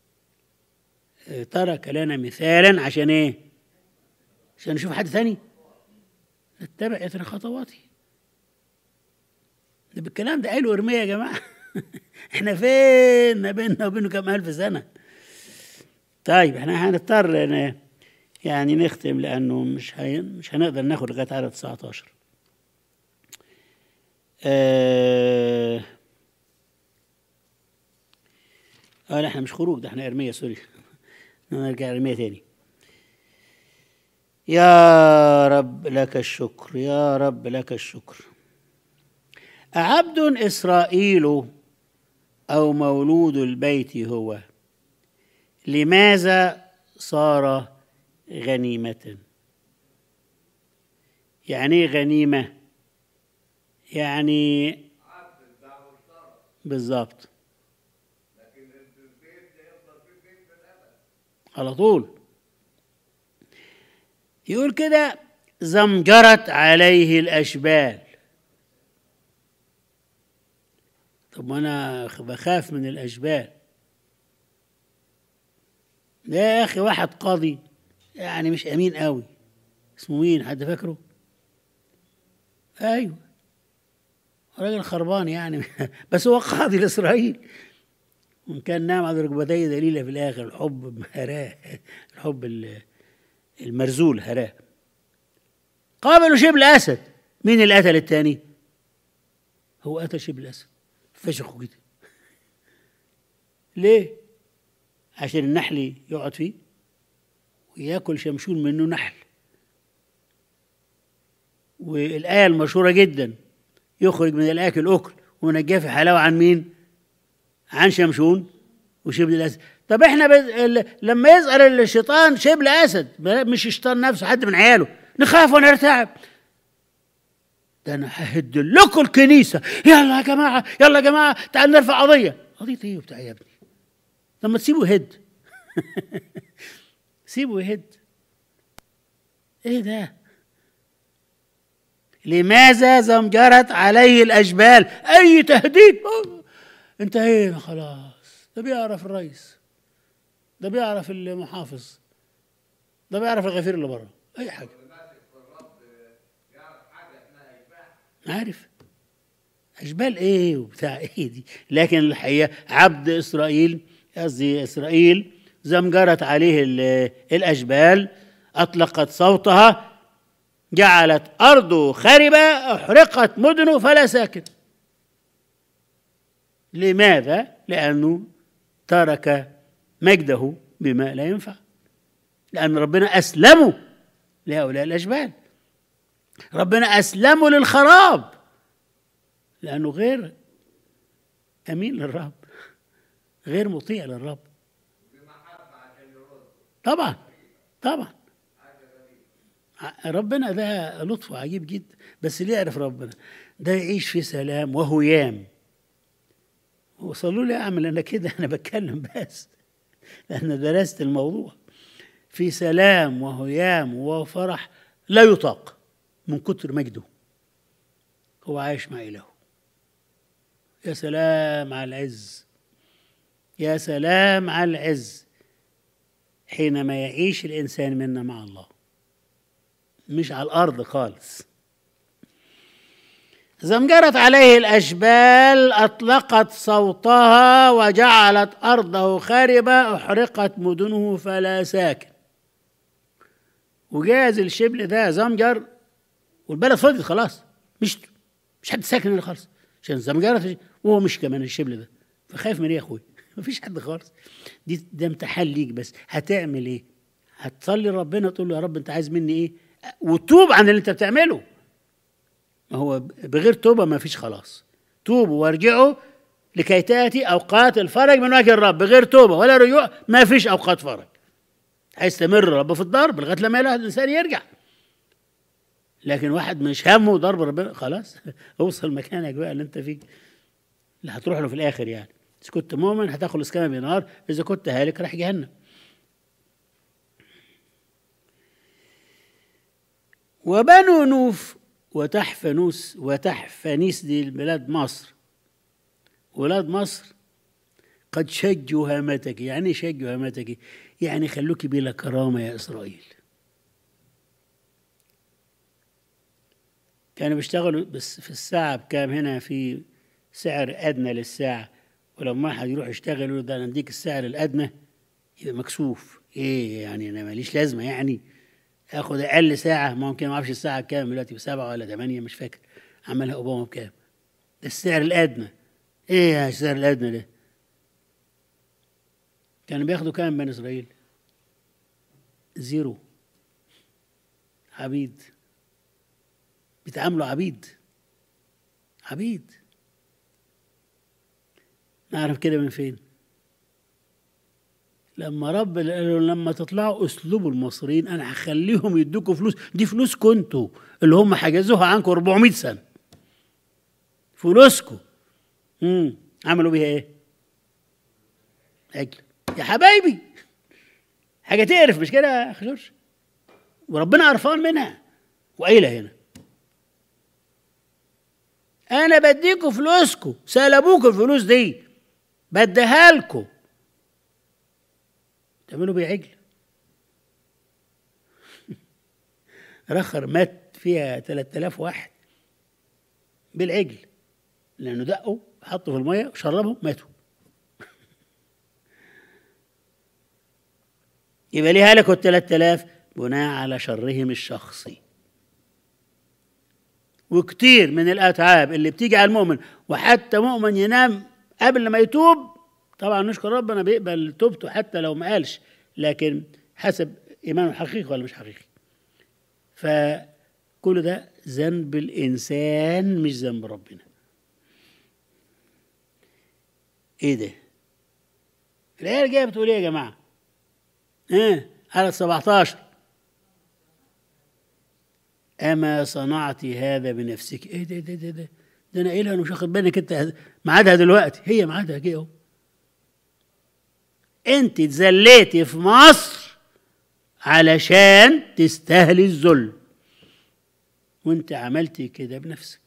ترك لنا مثالا عشان ايه؟ عشان نشوف حد ثاني نتبع اثر خطواتي. ده بالكلام ده قايله ارميا يا جماعه. احنا فين؟ ما بيننا وبينه كام الف سنه. طيب احنا هنضطر يعني نختم لانه مش هي... مش هنقدر ناخد لغايه عدد تسعة عشر. اه اه لا احنا مش خروج، ده احنا ارميا، سوري. نرجع ارميا تاني. يا رب لك الشكر، يا رب لك الشكر. أعبد إسرائيل أو مولود البيت هو، لماذا صار غنيمة؟ يعني غنيمة يعني بالضبط على طول. يقول كده زمجرت عليه الأشبال. طب ما أنا بخاف من الأشبال. ده يا أخي واحد قاضي يعني مش أمين قوي، اسمه مين؟ حد فاكره؟ أيوه، راجل خربان يعني. بس هو قاضي لإسرائيل، وإن كان نام على ركبتيه دليلة في الآخر. الحب هراه، الحب المرزول هراه. قابلوا شبل أسد. مين اللي قتل التاني؟ هو قتل شبل أسد، فشخوا كده. ليه؟ عشان النحل يقعد فيه وياكل شمشون منه نحل. والآية المشهورة جدا يخرج من الآكل أكل ومن الجاف حلاوة عن مين؟ عن شمشون وشبل الأسد. طب احنا بز... لما يظهر الشيطان شبل أسد، مش الشيطان نفسه، حد من عياله، نخاف ونرتعب. ده أنا ههد لكم الكنيسة، يلا يا جماعة، يلا يا جماعة، تعال نرفع قضية. قضية إيه وبتاع يا ابني؟ لما تسيبه يهد. سيبه يهد. ايه ده؟ لماذا زمجرت عليه الأشبال؟ أي تهديد. انتهينا خلاص. ده بيعرف الرئيس، ده بيعرف المحافظ، ده بيعرف الغفير اللي بره، أي حاجة. عارف أشبال إيه وبتاع إيه دي. لكن الحقيقة عبد إسرائيل، قصدي إسرائيل، زمجرت عليه الأشبال، أطلقت صوتها، جعلت أرضه خربة، أحرقت مدنه فلا ساكن. لماذا؟ لأنه ترك مجده بما لا ينفع، لأن ربنا أسلمه لهؤلاء الأشبال. ربنا أسلمه للخراب لأنه غير أمين للرب، غير مطيع للرب. طبعا طبعا ربنا ده لطفه عجيب جدا. بس اللي يعرف ربنا ده يعيش في سلام وهيام. وصلوا لي أعمل أنا كده، أنا بتكلم بس لأن درست الموضوع. في سلام وهيام وفرح لا يطاق من كتر مجده. هو عايش مع إلهه. يا سلام على العز، يا سلام على العز حينما يعيش الإنسان منا مع الله، مش على الأرض خالص. زمجرت عليه الأشبال، أطلقت صوتها وجعلت أرضه خاربة، أحرقت مدنه فلا ساكن. وجاز الشبل ده زمجر والبلد فضيت خلاص، مش مش حد ساكن هنا خالص عشان زمجرت، وهو مش كمان الشبل ده. فخايف من ايه يا اخوي؟ مفيش حد خالص. دي ده امتحان ليك، بس هتعمل ايه؟ هتصلي ربنا تقول له يا رب انت عايز مني ايه؟ وتوب عن اللي انت بتعمله. ما هو بغير توبه ما فيش خلاص. توبوا وارجعوا لكي تأتي أوقات الفرج من وجه الرب بغير توبة ولا رجوع. ما فيش أوقات فرج، هيستمر الرب في الضرب لغاية لما يلاقي الإنسان يرجع. لكن واحد مش همه ضرب ربنا، خلاص اوصل مكانك بقى اللي انت فيه اللي هتروح له في الآخر. يعني إذا كنت مؤمن هتخلص كما بنار، إذا كنت هالك راح جهنم. وبنو نوف وتحفنوس وتحفنيس دي البلاد مصر، ولاد مصر قد شجوا هامتك. يعني شجوا هامتك يعني خلوك بلا كرامة يا إسرائيل. كانوا بيشتغلوا بس في الساعة بكام؟ هنا في سعر أدنى للساعة، ولما واحد يروح يشتغل يقول ده أنا أديك السعر الأدنى يبقى مكسوف. إيه يعني أنا ماليش لازمة يعني آخد أقل ساعة؟ ممكن ما أعرفش الساعة بكام دلوقتي، بسبعة ولا ثمانية مش فاكر، عملها أوباما بكام. ده السعر الأدنى. إيه يا السعر الأدنى ده؟ كانوا بياخدوا كام بني إسرائيل؟ زيرو. عبيد، بيتعاملوا عبيد عبيد. نعرف كده من فين؟ لما رب قال لما تطلعوا اسلوبوا المصريين انا هخليهم يدوكوا فلوس، دي فلوسكم انتوا اللي هم حجزوها عنكم أربعمائة سنة، فلوسكم. امم عملوا بيها ايه؟ اجل يا حبايبي، حاجه تقرف مش كده يا اخي جورج؟ وربنا عرفان منها وقايله هنا انا بديكوا فلوسكم، سلبوكوا الفلوس دي بديها لكم، تعملوا بيه عجل. رخر مات فيها ثلاثة آلاف واحد بالعجل، لانه دقوا حطوا في الميه وشربهم ماتوا. يبقى ليه هلكوا الثلاثة آلاف؟ بناء على شرهم الشخصي. وكتير من الأتعاب اللي بتيجي على المؤمن، وحتى مؤمن ينام قبل ما يتوب، طبعا نشكر ربنا بيقبل توبته حتى لو ما قالش، لكن حسب إيمانه حقيقي ولا مش حقيقي. فكل ده ذنب الإنسان مش ذنب ربنا. إيه ده؟ الآية الجاية بتقول إيه يا جماعة؟ إيه؟ على سبعتاشر أما صنعت هذا بنفسك. إيه ده ده ده ده ده أنا قايلها أنا مش واخد بالك أنت ميعادها دلوقتي، هي ميعادها جه أهو. أنت اتذليتي في مصر علشان تستاهلي الذل، وأنت عملتي كده بنفسك.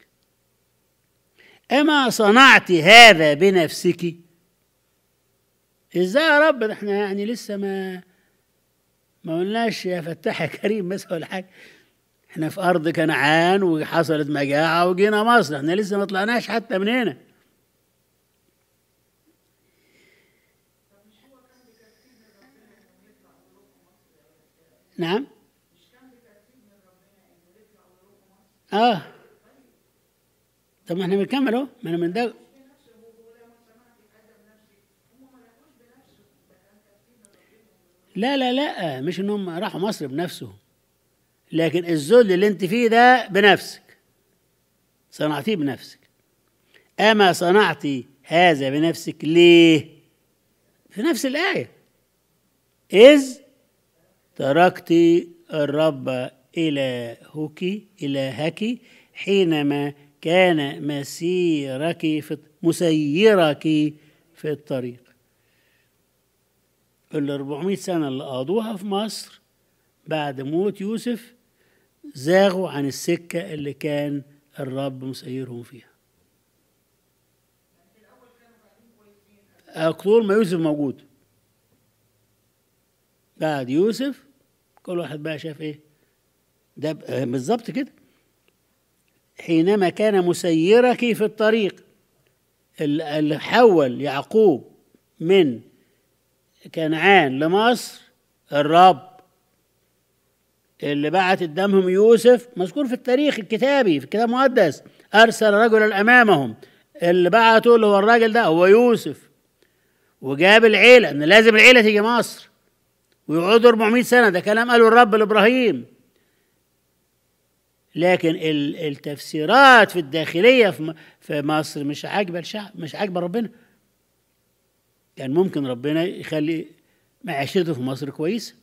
أما صنعت هذا بنفسك. إزاي يا رب؟ ده إحنا يعني لسه ما ما قلناش يا فتاح يا كريم مثلا ولا حاجة. احنا في أرض كنعان وحصلت مجاعة وجينا مصر، احنا لسه ما طلعناش حتى من هنا. نعم. اه طب ما احنا بنكمل اهو، ما انا من ده. لا لا لا مش انهم راحوا مصر بنفسهم، لكن الذل اللي انت فيه ده بنفسك، صنعتيه بنفسك. أما صنعتي هذا بنفسك ليه؟ في نفس الآية، إذ تركت الرب إلهك إلهك حينما كان مسيرك في مسيرك في الطريق. الأربعمائة سنة اللي قضوها في مصر بعد موت يوسف زاغوا عن السكة اللي كان الرب مسيرهم فيها. طول ما يوسف موجود، بعد يوسف كل واحد بقى شاف ايه ده بالظبط كده. حينما كان مسيرك في الطريق، اللي حول يعقوب من كنعان لمصر الرب، اللي بعت قدامهم يوسف مذكور في التاريخ الكتابي في الكتاب المقدس، أرسل رجلا أمامهم، اللي بعته اللي هو الراجل ده هو يوسف، وجاب العيلة إن لازم العيلة تيجي مصر ويقعدوا أربعمائة سنة. ده كلام قاله الرب لإبراهيم. لكن التفسيرات في الداخلية في مصر مش عاجبة الشعب، مش عاجبة ربنا. كان يعني ممكن ربنا يخلي معيشته في مصر كويسة،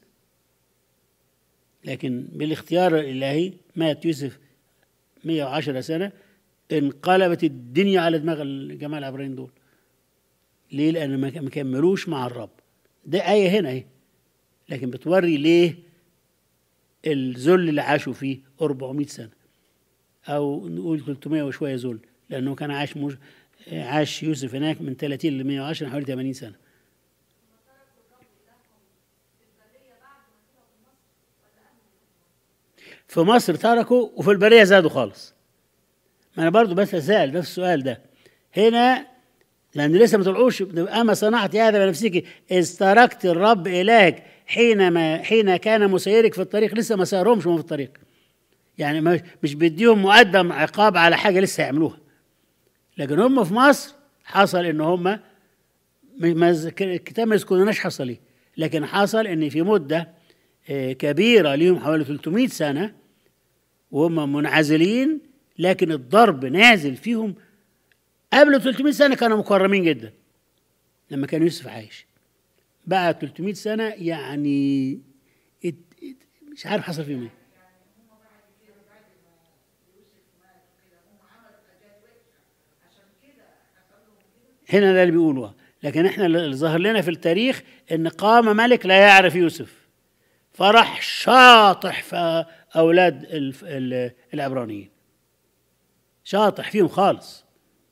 لكن بالاختيار الإلهي مات يوسف مئة وعشرة سنة، انقلبت الدنيا على دماغ الجماعة العبرانيين دول. ليه؟ لأن ما كملوش مع الرب. ده آية هنا اهي، لكن بتوري ليه الذل اللي عاشوا فيه أربعمائة سنة، أو نقول ثلاثمائة وشوية ذل، لأنه كان عاش مش... عاش يوسف هناك من ثلاثين ل مئة وعشرة، حوالي ثمانين سنة. في مصر تركوا، وفي البرية زادوا خالص. ما أنا برضو بس أسأل نفس السؤال ده هنا، لأن لسه ما طلعوش. أما صنعت هذا بنفسك إذ تركت الرب إلهك حينما حين كان مسيرك في الطريق. لسه ما سارهمش في الطريق، يعني مش بديهم مقدم عقاب على حاجة لسه يعملوها. لكن هم في مصر حصل إن هم الكتاب ما يذكرناش حصل إيه، لكن حصل إن في مدة كبيرة ليهم حوالي ثلاثمائة سنة وهم منعزلين، لكن الضرب نازل فيهم. قبل ثلاثمائة سنة كانوا مكرمين جدا لما كان يوسف عايش. بعد ثلاثمائة سنة يعني ات ات مش عارف حصل فيهم ايه. هنا ده اللي بيقولوها، لكن احنا اللي ظهر لنا في التاريخ ان قام ملك لا يعرف يوسف، فرح شاطح في اولاد العبرانيين، شاطح فيهم خالص.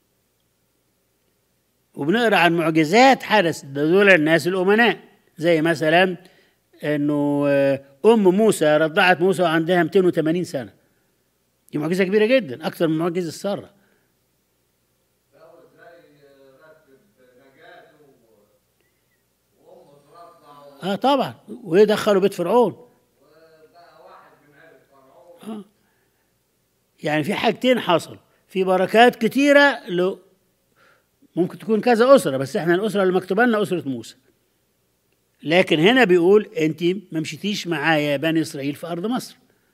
وبنقرا عن معجزات حدث دول الناس الامناء، زي مثلا انه ام موسى رضعت موسى وعندها مئتين وثمانين سنه. دي معجزه كبيره جدا، اكثر من معجزه ساره. اه طبعا، ويدخلوا بيت فرعون. آه. يعني في حاجتين حصل، في بركات كتيره لو ممكن تكون كذا أسرة، بس احنا الأسرة اللي مكتوبة لنا أسرة موسى. لكن هنا بيقول أنت ما مشيتيش معايا يا بني إسرائيل في أرض مصر،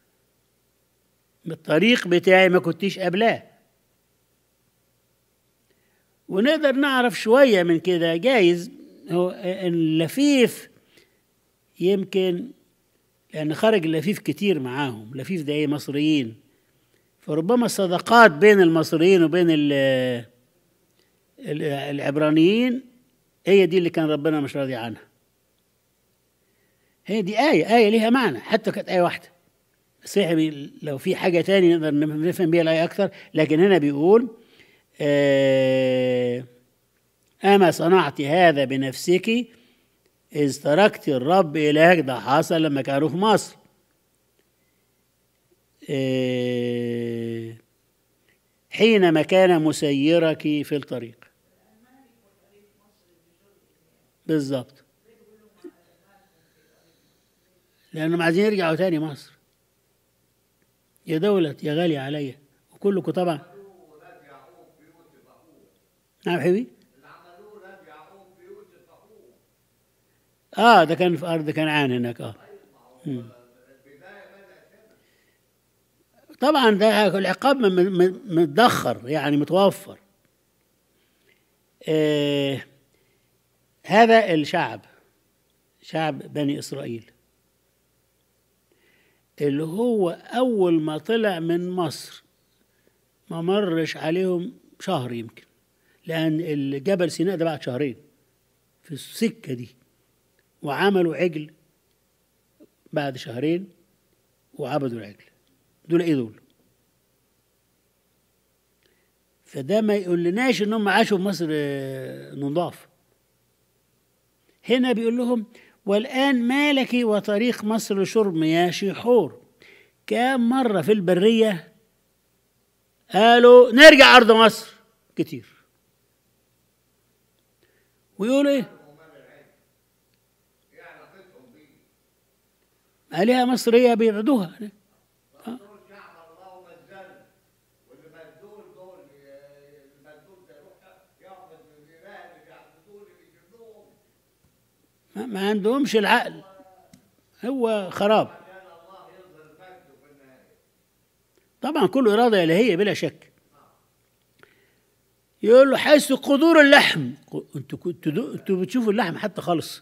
بالطريق بتاعي ما كنتيش قبلاه. ونقدر نعرف شوية من كده، جايز هو اللفيف يمكن، لأن خرج اللفيف كتير معاهم. لفيف ده إيه؟ مصريين. فربما الصداقات بين المصريين وبين العبرانيين هي دي اللي كان ربنا مش راضي عنها. هي دي آية آية ليها معنى، حتى كانت آية واحدة. صحيح لو في حاجة تانية نقدر نفهم بيها الآية أكثر، لكن هنا بيقول آه أما صنعت هذا بنفسك إذ تركت الرب إلهك. ده حصل لما كانوا في مصر. آه حينما كان مسيرك في الطريق. بالضبط، لأنهم عايزين يرجعوا تاني مصر. يا دولة يا غالية عليا، وكلكم طبعا. نعم حبيبي. اه ده كان في أرض كنعان هناك. اه مم. طبعا ده العقاب متدخر، يعني متوفر. آه هذا الشعب، شعب بني إسرائيل، اللي هو أول ما طلع من مصر ما مرش عليهم شهر يمكن، لأن الجبل سيناء ده بعد شهرين في السكة دي، وعملوا عجل بعد شهرين وعبدوا العجل. دول إيه دول؟ فده ما يقول لناش إنهم عاشوا في مصر نضاف. هنا بيقول لهم والآن مالك وطريق مصر لشرب مياه شيحور. كام مرة في البرية قالوا نرجع أرض مصر كتير، ويقولوا إيه؟ آلهة مصرية بيعبدوها. آه. ما عندهمش العقل، هو خراب. طبعا كله إرادة إلهية بلا شك. يقول له حيث قدور اللحم، انتوا كنتوا انتوا بتشوفوا اللحم حتى خالص،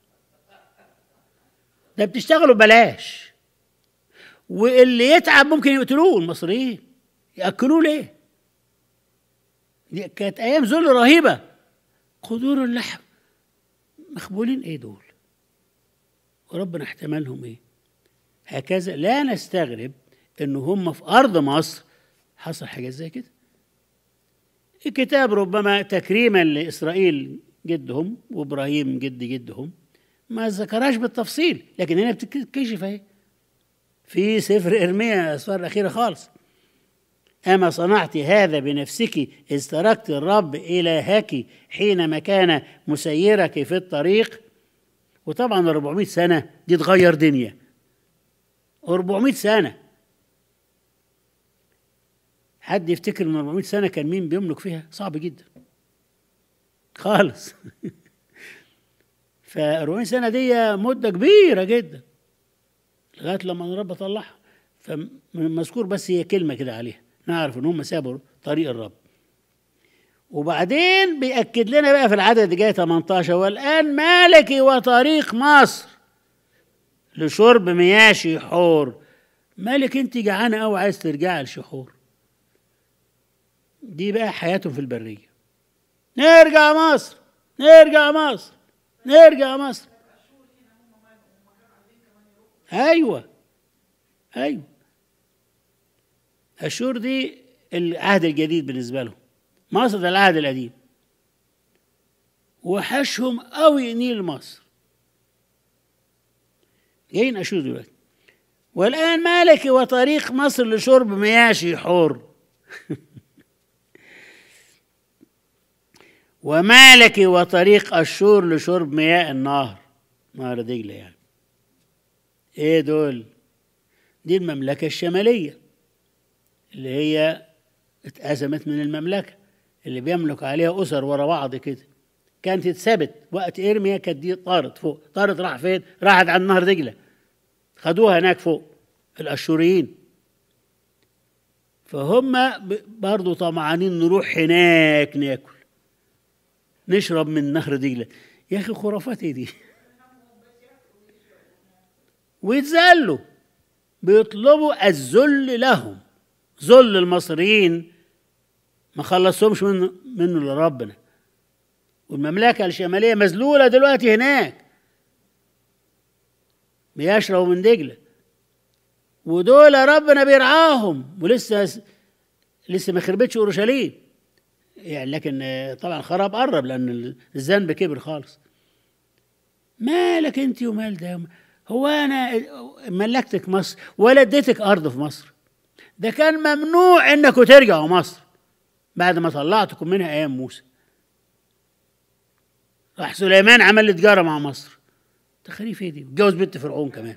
ده بتشتغلوا بلاش، واللي يتعب ممكن يقتلوه المصريين، يأكلوه ليه؟ دي كانت أيام ذل رهيبة. قدور اللحم مخبولين ايه دول؟ وربنا احتملهم ايه؟ هكذا لا نستغرب ان هم في ارض مصر حصل حاجات زي كده. الكتاب ربما تكريما لاسرائيل جدهم وابراهيم جد جدهم ما ذكرهاش بالتفصيل، لكن هنا بتتكشف اهي في سفر ارميا الاسفار الاخيره خالص. أما صنعت هذا بنفسك إذ تركت الرب إلهك حينما كان مسيرك في الطريق. وطبعا أربعمائة سنة دي تغير دنيا، أربعمائة سنة. حد يفتكر ان أربعمائة سنة كان مين بيملك فيها؟ صعب جدا خالص. ف أربعين سنة دي مدة كبيرة جدا لغاية لما الرب طلعها. فمذكور بس هي كلمة كده عليها نعرف ان هم سابوا طريق الرب. وبعدين بيأكد لنا بقى في العدد جاي ثمانية عشر: والآن مالك وطريق مصر لشرب مياه شحور. مالك انت جعانة قوي عايز ترجع لشحور. دي بقى حياتهم في البرية. نرجع مصر، نرجع مصر، نرجع مصر. ايوه ايوه أشور دي العهد الجديد بالنسبة لهم، مصر ده العهد القديم. وحشهم قوي نيل مصر. جايين أشور دلوقتي. والآن مالك وطريق مصر لشرب مياه شحور. ومالك وطريق أشور لشرب مياه النهر، نهر دجلة يعني. ايه دول؟ دي المملكة الشمالية اللي هي اتقسمت من المملكة اللي بيملك عليها أسر ورا بعض كده. كانت اتثبت وقت إرميا، كانت دي طارت فوق. طارت راح فين؟ راحت على نهر دجلة، خدوها هناك فوق الأشوريين. فهم برضو طمعانين نروح هناك ناكل نشرب من نهر دجلة. يا أخي خرافات ايه دي؟ ويتذلوا، بيطلبوا الذل لهم. ذل المصريين ما خلصهمش منه منه لربنا. والمملكة الشمالية مذلولة دلوقتي هناك، بيشربوا من دجلة، ودول ربنا بيرعاهم. ولسه لسه ما خربتش اورشليم يعني، لكن طبعا خراب قرب لان الذنب كبر خالص. مالك انت ومال ده؟ هو انا ملكتك مصر ولا اديتك ارض في مصر؟ ده كان ممنوع انكم ترجعوا مصر بعد ما طلعتكم منها ايام موسى. راح سليمان عمل لي تجاره مع مصر. تخريف ايه دي؟ اتجوز بنت فرعون كمان.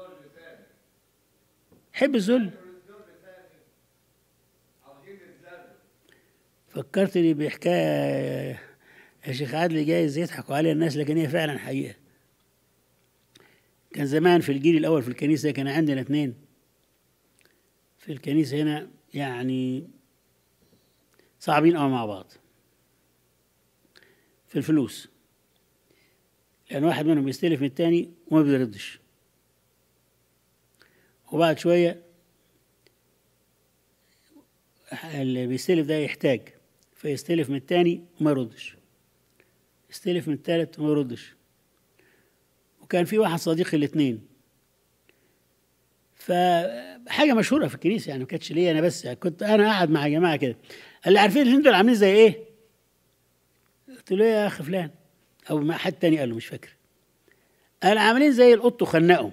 حب الذل. فكرتني بحكايه يا شيخ عادل، جايز يضحكوا عليها الناس لكن هي فعلا حقيقه. كان زمان في الجيل الاول في الكنيسه كان عندنا اثنين في الكنيسه هنا، يعني صعبين قوي مع بعض في الفلوس، لان واحد منهم يستلف من الثاني وما بيردش، وبعد شويه اللي بيستلف ده يحتاج فيستلف من الثاني وما يردش، يستلف من الثالث وما يردش. وكان في واحد صديقي الاثنين، فحاجه مشهوره في الكنيسه يعني، ما كانتش ليا انا بس، كنت انا قاعد مع جماعه كده، قال لي عارفين الاثنين دول عاملين زي ايه؟ قلت له يا اخ فلان، او مع حد تاني قال له مش فاكر، قال عاملين زي القط خنقهم.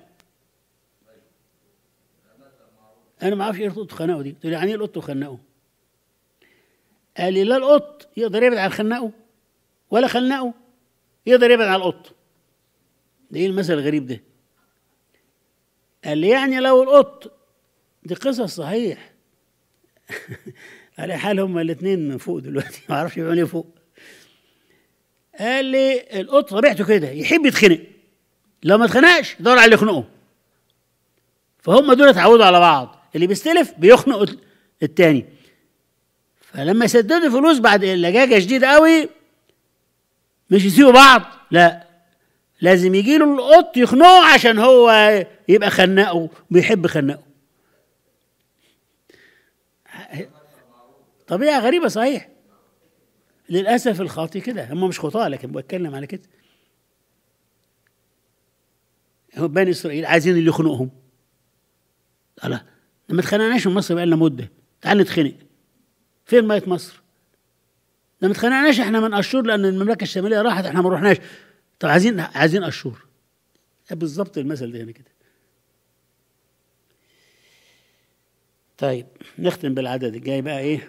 انا ما اعرفش ايه القط خنقه دي. قلت له يعني ايه القط خنقه؟ قال لي لا القط يقدر يبعد عن خنقه ولا خنقه يقدر يبعد عن القط. ده ايه المثل الغريب ده؟ قال لي يعني لو القط، دي قصص صحيح. على حال هما الاثنين فوق دلوقتي ما اعرفش يعملوا ايه فوق. قال لي القط طبيعته كده يحب يتخنق، لو ما اتخنقش يدور على اللي يخنقه. فهم دول اتعودوا على بعض، اللي بيستلف بيخنق التاني. فلما يسددوا الفلوس بعد لجاجة شديدة قوي مش يسيبوا بعض، لا، لازم يجي له القط يخنقه عشان هو يبقى خنقه، بيحب خنقه. طبيعة غريبة صحيح، للأسف الخاطي كده. هم مش خطاة لكن بتكلم على كده. هم بني إسرائيل عايزين اللي يخنقهم. الله، ما اتخانقناش من مصر بقى لنا مدة، تعال نتخنق. فين مية مصر؟ لما اتخانقناش احنا من أشور لأن المملكة الشمالية راحت، احنا ما رحناش. طب عايزين عايزين أشور. بالظبط المثل ده هنا كده. طيب نختم بالعدد الجاي بقى ايه؟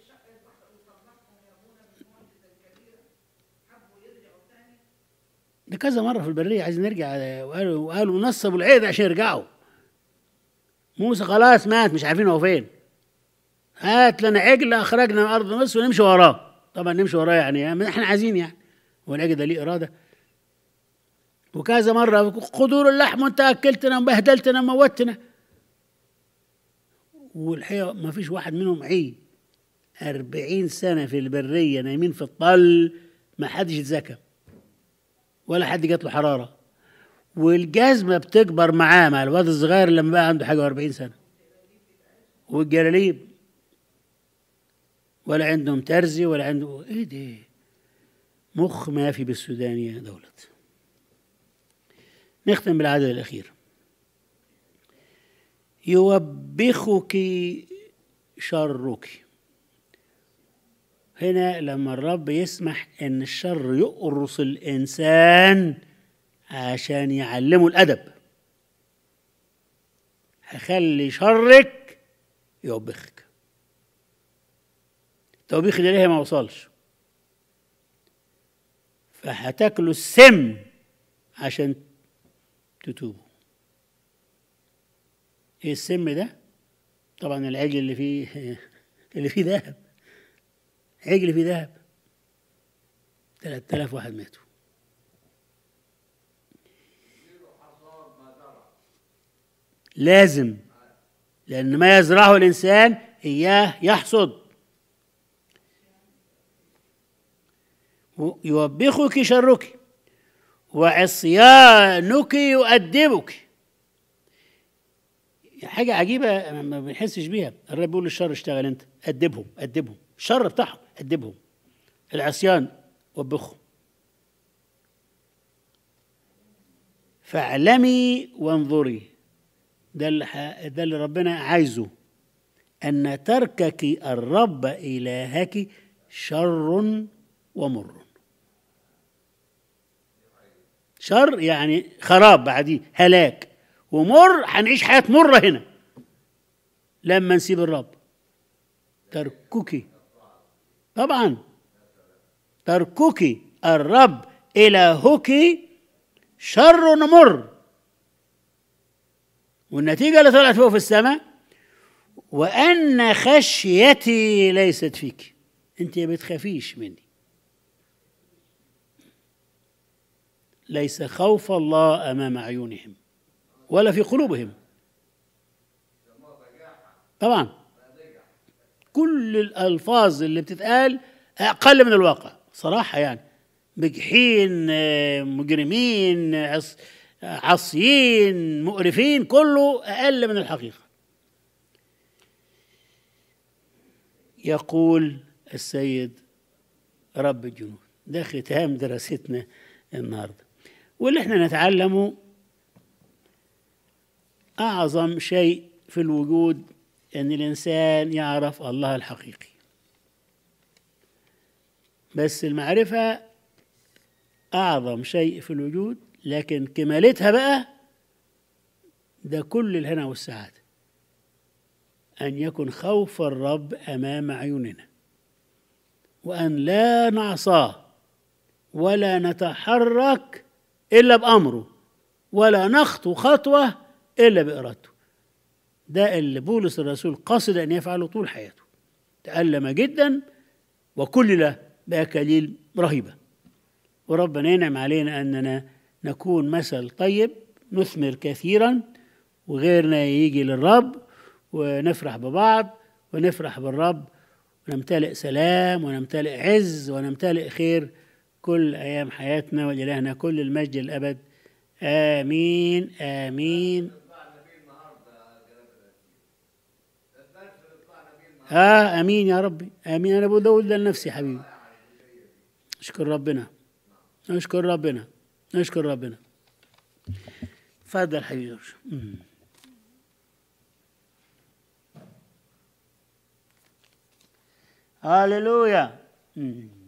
ده كذا مرة في البرية عايزين نرجع، وقالوا وقالوا نصبوا العيد عشان يرجعوا. موسى خلاص مات، مش عارفين هو فين. هات لنا عجل أخرجنا من أرض مصر ونمشي وراه. طبعا نمشي وراه يعني احنا عايزين يعني، هو العجل ده ليه إرادة؟ وكذا مرة قدور اللحم وانت أكلتنا وبهدلتنا وموتنا. والحقيقة ما فيش واحد منهم عي. أربعين سنة في البرية نايمين في الطل، ما حدش اتزكى ولا حد جات له حرارة. والجزمة بتكبر معاه مع الواد الصغير لما بقى عنده حاجة وأربعين سنة. والجلاليب ولا عندهم ترزي ولا عنده ايه ده، مخ ما في بالسودانية دولت. نختم بالعدد الأخير. يوبخك شرك. هنا لما الرب يسمح ان الشر يقرص الانسان عشان يعلمه الادب، هخلي شرك يوبخك. التوبيخ ده ليه ما وصلش، فهتاكلوا السم عشان تتوبوا. ايه السم ده؟ طبعا العجل اللي فيه اللي فيه ذهب، عجل فيه ذهب. ثلاثة آلاف واحد ماتوا. لازم، لأن ما يزرعه الإنسان إياه يحصد. يوبخك شرك وعصيانك يؤدبك. حاجة عجيبة ما بنحسش بيها. الرب بيقول للشر اشتغل انت، أدبهم أدبهم، الشر بتاعهم أدبهم، العصيان وبخهم. فاعلمي وانظري، ده اللي, ده اللي ربنا عايزه، أن تركك الرب إلهك شر ومر. شر يعني خراب بعديه هلاك، ومر هنعيش حياة مرة هنا لما نسيب الرب. تركك، طبعا تركك الرب إلهك شر ومر. والنتيجة اللي طلعت فوق في السماء، وأن خشيتي ليست فيك. أنت ما بتخافيش مني. ليس خوف الله أمام عيونهم ولا في قلوبهم. طبعا كل الألفاظ اللي بتتقال أقل من الواقع صراحة، يعني بجحين، مجرمين، عصيين، مقرفين، كله أقل من الحقيقة. يقول السيد رب الجنود. ده ختام دراستنا النهارده. واللي احنا نتعلمه أعظم شيء في الوجود أن الإنسان يعرف الله الحقيقي. بس المعرفة أعظم شيء في الوجود، لكن كمالتها بقى ده كل الهنا والسعادة، أن يكن خوف الرب أمام عيوننا، وأن لا نعصاه ولا نتحرك إلا بأمره، ولا نخطو خطوة إلا بإرادته. ده اللي بولس الرسول قصد أن يفعله طول حياته. تألم جدا وكلل بأكاليل رهيبة. وربنا ينعم علينا أننا نكون مثل طيب، نثمر كثيرا، وغيرنا يجي للرب ونفرح ببعض ونفرح بالرب ونمتلئ سلام ونمتلئ عز ونمتلئ خير كل أيام حياتنا، ولإلهنا كل المجد الأبد. آمين آمين. آه آمين يا ربي آمين. أنا بقول ده لنفسي حبيبي. أشكر ربنا نشكر ربنا نشكر ربنا. تفضل حبيبي. هاليلويا.